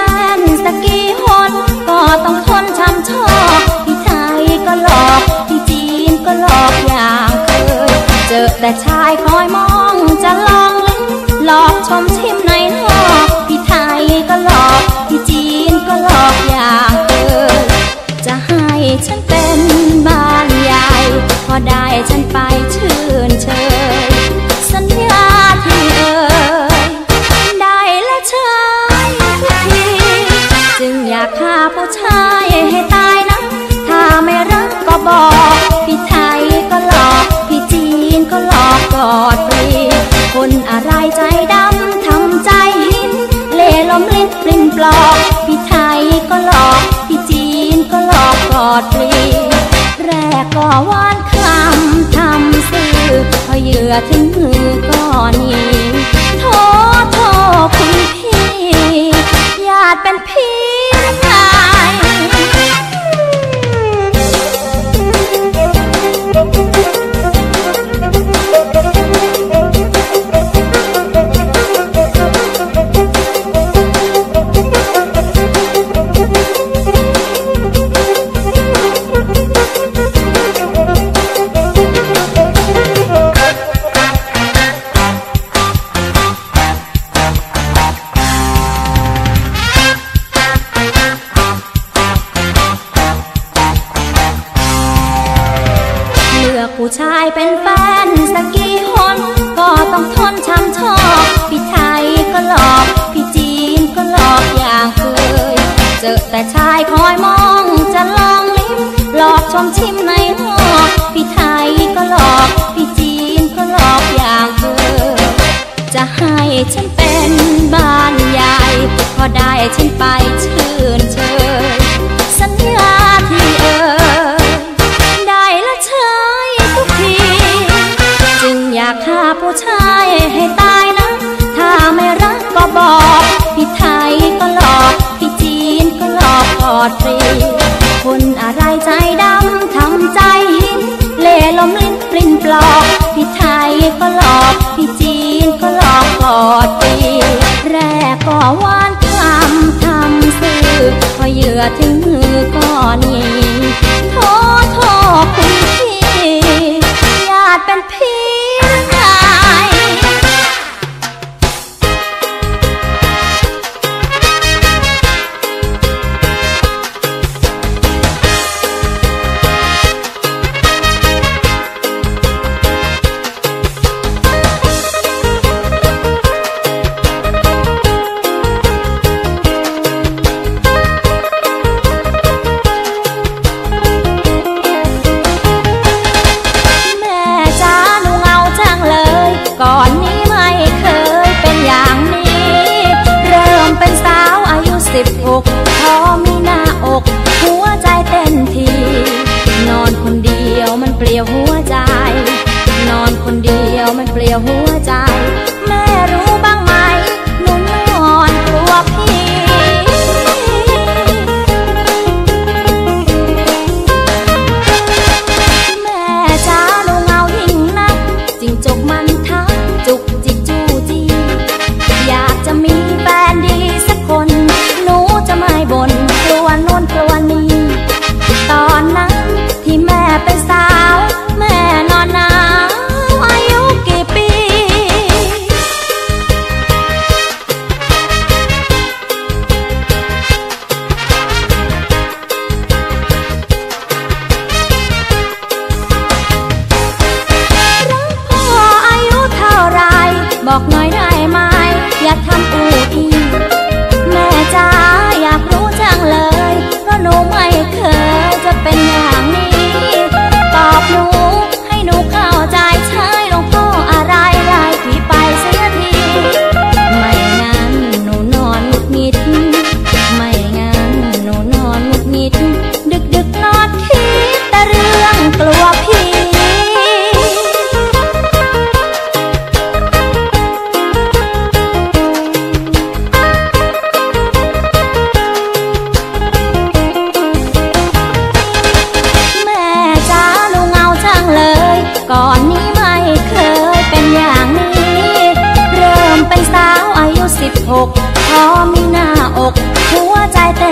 นสักกี่หนก็ต้องทนช้ำชอกพี่ไทยก็หลอกพี่จีนก็หลอกอย่างเคยเจอแต่ชายคอยมองจะลองลิ้นหลอกชมชิมในนอกพี่ไทยก็หลอกพี่จีนก็หลอกอย่างเคยจะให้ฉันเป็นบ้านใหญ่พอได้ฉันไปชื่นเชยสัญญาที่ได้และใช้ทุกทีจึงอยากฆ่าผู้ชายให้ตายนะถ้าไม่รักก็บอกพี่ไทยก็หลอกพี่จีนก็หลอกกอดฟรีคนอะไรใจดำทำใจหินเล่ล้มลิ้นปลิ้นปลอกพี่ไทยก็หลอกพี่จีนก็หลอกกอดฟรีแรกก็หวานคลำทำซื่อพอเหยื่อถึงมือก็หนีโทษโทษคุณพี่ญาติเป็นพี่ไงผู้ชายเป็นแฟนสักกี่หนก็ต้องทนช้ำชอกพี่ไทยก็หลอกพี่จีนก็หลอกอย่างเคยเจอแต่ชายคอยมองจะลองลิ้มหลอกชมชิมในนอกพี่ไทยก็หลอกพี่จีนก็หลอกอย่างเคยจะให้ฉันเป็นบ้านใหญ่พอได้ฉันไปชื่นเชยสัญญาที่ได้และใช้ทุกทีจึงอยากฆ่าผู้ชายให้ตายนะถ้าไม่รักก็บอกพี่ไทยก็หลอกพี่จีนก็หลอกกอดฟรีคนอะไรใจดำทำใจหินเล่ล้มลิ้นปลิ้นปลอกพี่ไทยก็หลอกพี่จีนก็หลอกกอดฟรีแรกก็หวานคลำทำซื่อพอเหยื่อถึงมือก็หนีโทษโทษคุณพี่ญาติเป็นพี่ไงก่อนนี้ไม่เคยเป็นอย่างนี้เริ่มเป็นสาวอายุ16พอมีหน้าอกหัวใจเต้นทีนอนคนเดียวมันเปลี่ยวหัวใจนอนคนเดียวมันเปลี่ยวหัวใจแม่รู้บ้างไหมหนูนอนกลัวพี่แม่จ้าหนูเงายิ่งนักจิ้งจกมันทักจุกจิกจู้จี้อยากจะมีแฟนดีสักคนหนูจะไม่บ่นกลัวโน่นกลัวนี้ตอนนั้นที่แม่เป็นสาวแม่นอนหนาวอายุกี่ปี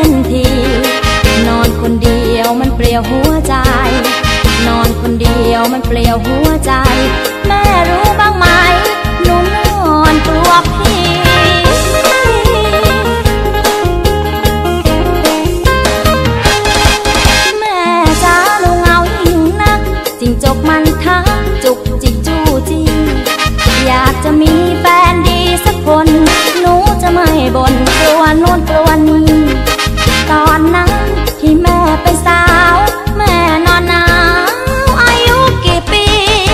นทีนอนคนเดียวมันเปลี่ยวหัวใจนอนคนเดียวมันเปลี่ยวหัวใจแม่รู้บ้างไหมหนูนอนกลัวพี่แม่จ้าหนูเหงายิ่งนักจิ้งจกมันทักจุกจิกจู้จี้อยากจะมีแฟนดีสักคนหนูจะไม่บ่นกลัวโน่นกลัวนี้ตอนนั้นที่แม่เป็นสาวแม่นอนหนาวอายุกี่ปี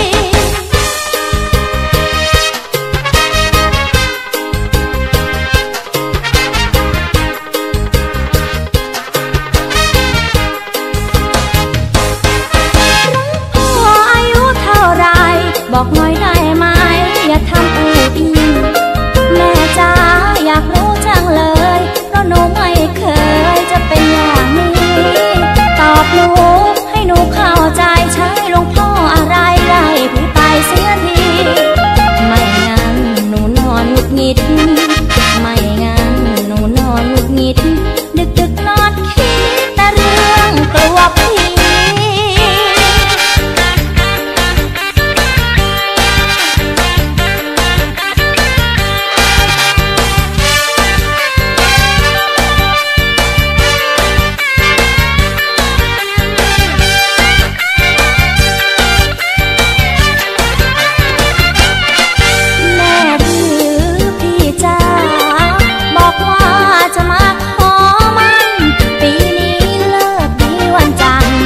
พ่ออายุเท่าไรบอกหน่อยได้ไหมอย่าทำอูอีแม่จ้าอยากรู้จังเลยเพราะหนูไม่เคยจะเป็นอย่างนี้ตอบหนูให้หนูเข้าใจใช้หลวงพ่ออะไรไล่พี่ไปเสียทีไม่งั้นหนูนอนหงุดหงิดไม่งั้นหนูนอนหงุดหงิดดึกๆนอนคิดแต่เรื่องกลัวพี่จะมาขอมันปีนี้เลิกดีวันจันทร์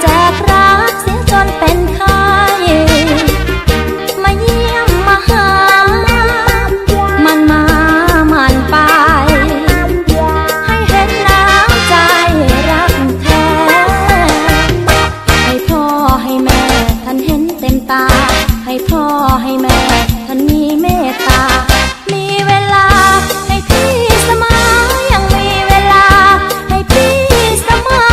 จกรักเสียจนเป็นไข้มาเยี่ยมมาหามันมามันไปให้เห็นน้ำใจรักแท้ให้พ่อให้แม่ท่านเห็นเต็มตาให้พ่อให้แม่ท่านมีเมตตามีเวลาให้พี่เสมอยังมีเวลาให้พี่เสมอ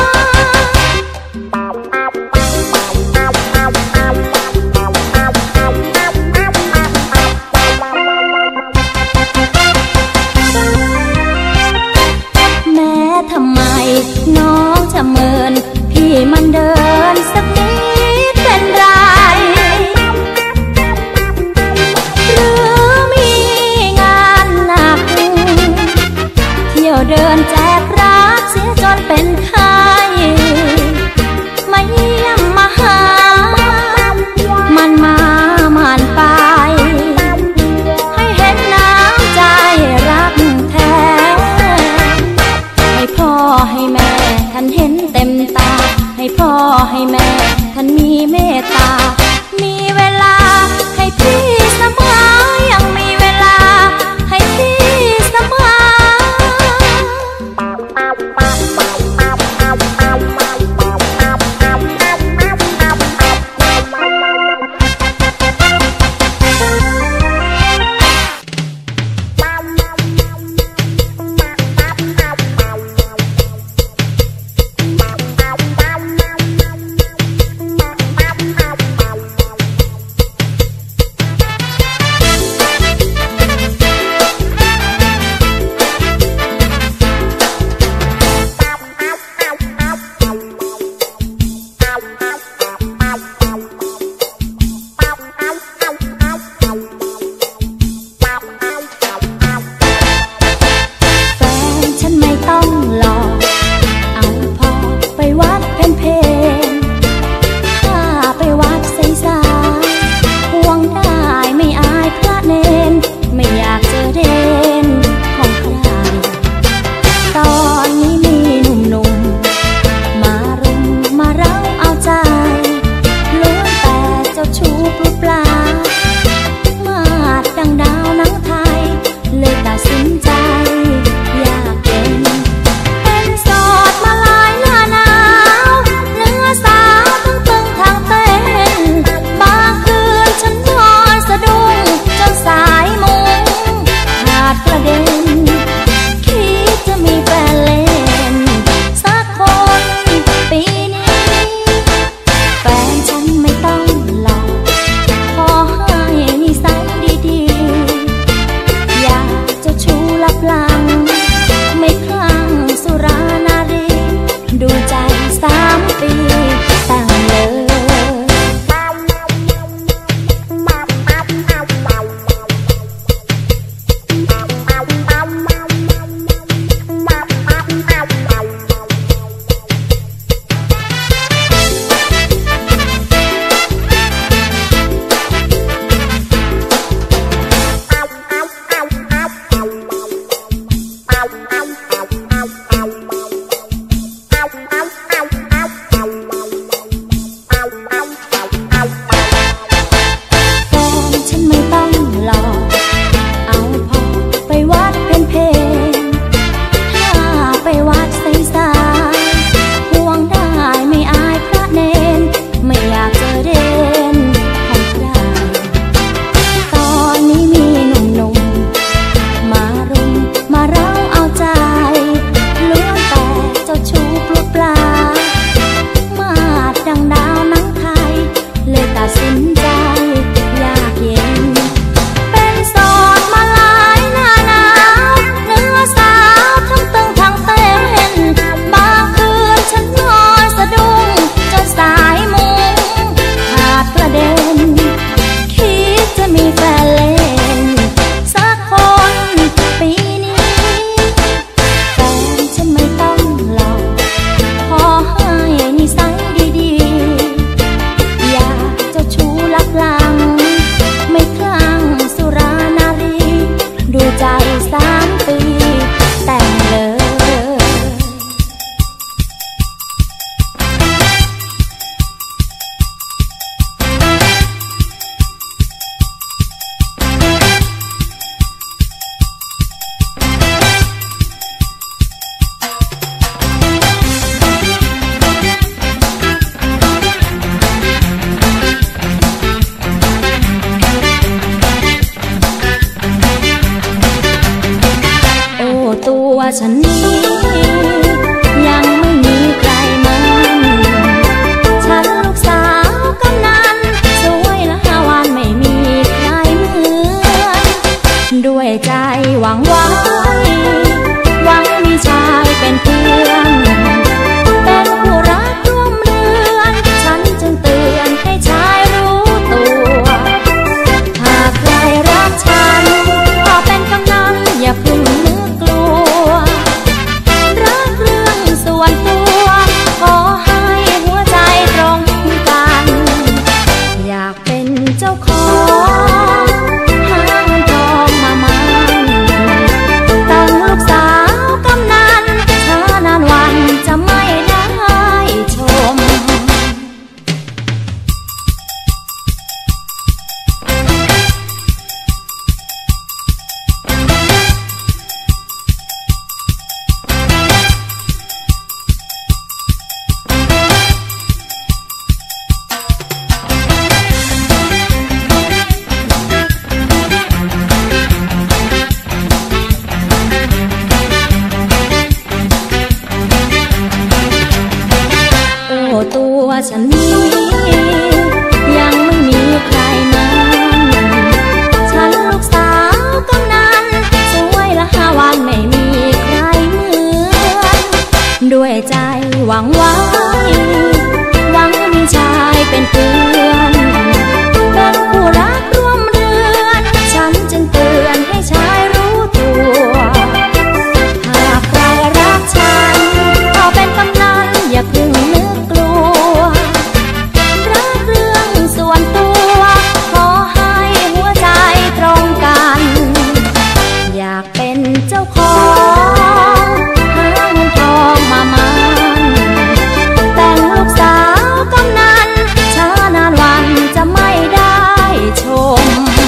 แม้ทำไมน้องจะเมินพี่มันเดินสักนิดเป็นไรหรือมีงานหนักเที่ยวเดินแจกรักเสียจนเป็นไข้มาเยี่ยมมาหามันมามันไปให้เห็นน้ำใจรักแท้ให้พ่อให้แม่ท่านเห็นเต็มตาให้พ่อให้แม่ท่านมีเมตตามีเวลาให้พี่เสมอยังมีเวลาให้พี่เสมอฉันนี้ยังไม่มีใครมันฉันลูกสาวกำนันสวยละวันไม่มีใครเหมือนด้วยใจหวังไว้หวังมีชายเป็นเพื่อนเป็นผู้รักร่วมเรือนฉันจึงเตือนให้ชายรู้ตัวหากใครรักฉันก็เป็นกำนันอย่าเพิ่งนึกกลัวรักเรื่องส่วนตัวขอให้หัวใจตรงกันอยากเป็นเจ้าของหาเงินทองมามั่นตั้งลูกสาวกำนันช้านานวันจะไม่ได้ชมตัวฉันนี้ยังไม่มีใครมันฉันลูกสาวกำนันสวยละวันไม่มีใครเหมือนด้วยใจหวังไว้หวังมีชายเป็นเพื่อนเป็นผู้รักร่วมเรือนฉันจึงเตือนให้ชายรู้ตัวหากใครรักฉันก็เป็นกำนันอย่าเพิ่งนึกกลัวรักเรื่องส่วนตัวขอให้หัวใจตรงกันอยากเป็นเจ้าของหาเงินทองมามั่นแต่งลูกสาวกำนันช้านานวันจะไม่ได้ชม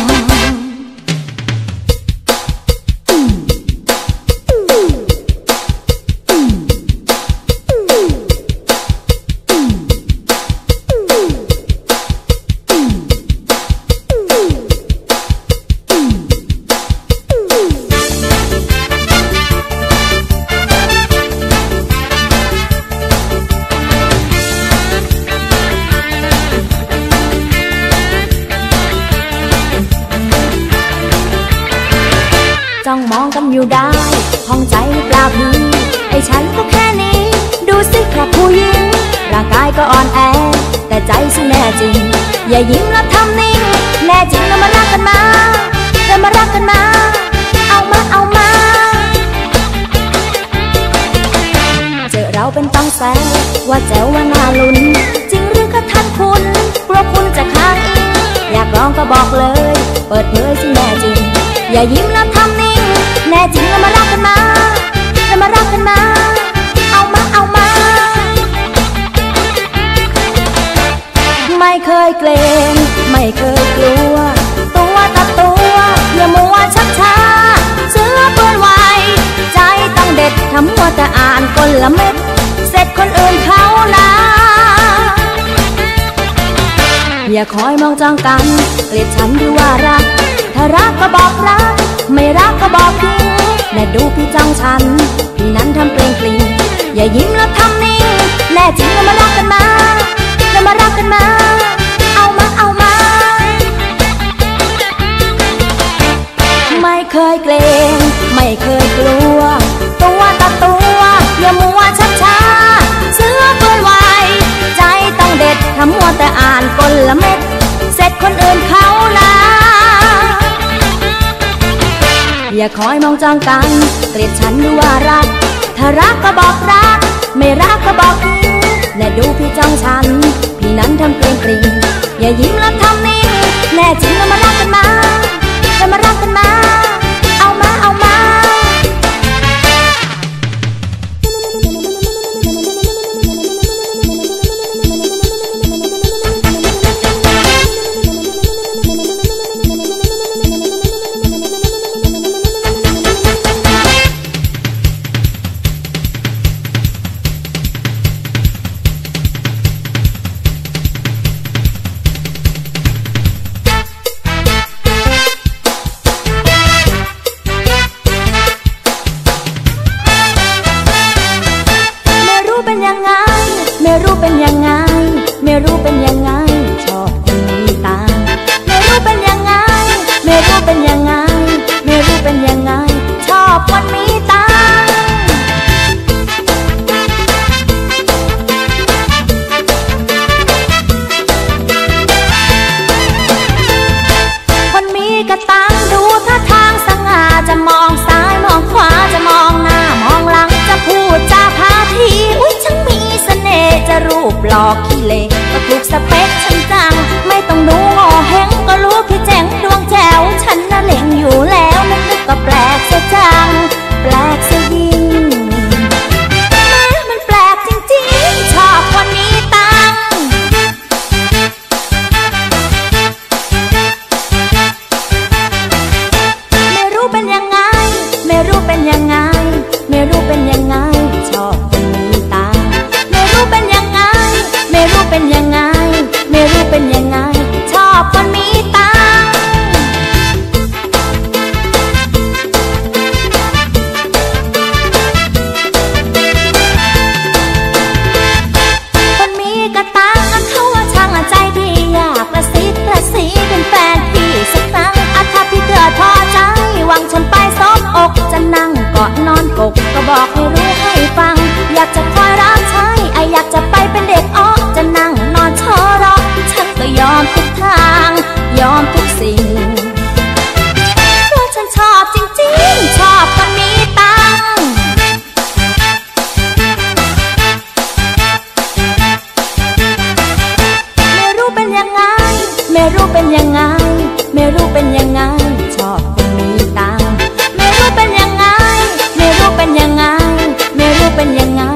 จ้องมองกันอยู่ได้ห้องใจเปล่าพี่ไอ้ฉันก็แค่นี้ดูสิครับผู้หญิงร่างกายก็อ่อนแอแต่ใจสิแน่จริงอย่ายิ้มแล้วทำนิ่งแน่จริงเรามารักกันมาเรามารักกันมาเอามาเอามาเจอเราเป็นต้องแซวว่าแจ๋วว่าน่าลุ้นจริงหรือก็ท่านคุณกลัวคุณจะค้างอิงอยากลองก็บอกเลยเปิดเผยสิแน่จริงอย่ายิ้มแล้วทำนิ่งแน่จริงเรามารักกันมาเรามารักกันมาเอามาเอามาไม่เคยเกรงไม่เคยกลัวตัวต่อตัวอย่ามัวชักช้าเสื้อเปื้อนไวใจต้องเด็ดทำมัวแต่อ่านคนละเม็ดเสร็จคนอื่นเขาละอย่าคอยมองจ้องกันเกลียดฉันหรือว่ารักถ้ารักก็บอกรักไม่รักก็บอกทิ้งแน่ดูพี่จ้องฉันพี่นั้นทำเปล่งปลิ่งอย่ายิ้มแล้วทำนิ่งแน่จริงเรามารักกันมาเรามารักกันมาเอามาเอามาไม่เคยเกรงไม่เคยกลัวตัวต่อตัวอย่ามัวชักช้าเสื้อเปื้อนไวใจต้องเด็ดทำมัวแต่อ่านคนละเม็ดเสร็จคนอื่นเขาละอย่าคอยมองจ้องกันเกลียดฉันหรือว่ารักถ้ารักก็บอกรักไม่รักก็บอกทิ้งแน่ดูพี่จ้องฉันพี่นั้นทำเปล่งปลิ่งอย่ายิ้มแล้วทำนิ่งแน่จริงเรามารักกันมาเรามารักกันมาเอามาเอามาไม่รู้เป็นยังไงชอบคนมีตังค์ไม่รู้เป็นยังไงไม่รู้เป็นยังไงไม่รู้เป็นยังไงชอบคนมีตังค์คนมีกระตังดูท่าทางสง่าจะมองซ้ายมองขวาจะมองหน้ามองหลังจะพูดจาพาทีอุ้ยช่างมีเสน่ห์จะรูปหล่อขี้เล่ก็ถูกสเปคฉันจังไม่ต้องดูโง่เฮงก็รู้พี่แจ๋งดวงแจ๋วฉันน่ะเล็งอยู่แล้วนึกก็แปลกเสียจังแปลกเสียยิ่งแม้มันแปลกจริงๆชอบคนมีตังค์ไม่รู้เป็นยังไงไม่รู้เป็นยังไงไม่รู้เป็นยังไงชอบคนมีตังค์ไม่รู้เป็นยังไงไม่รู้เป็นยังไงไม่รู้เป็นยังไงชอบคนมีตังค์คนมีกระตังเขาว่าช่างใจดีอยากกระซิบกระซีเป็นแฟนพี่สักครั้งถ้าพี่เกิดพอใจหวังฉันไปซบอกจะนั่งกอดนอนกกก็บอกให้รู้ให้ฟังอยากจะคอยรับใช้อยากจะไปเป็นเด็กอ้อจะนั่งนอนเชอรอฉันก็ยอมทุกทางยอมทุกสิ่งเพราะฉันชอบจริงๆชอบคนมีตังค์ไม่รู้เป็นยังไงไม่รู้เป็นยังไงไม่รู้เป็นยังไงชอบคนมีตังค์ไม่รู้เป็นยังไงไม่รู้เป็นยังไงไม่รู้เป็นยังไง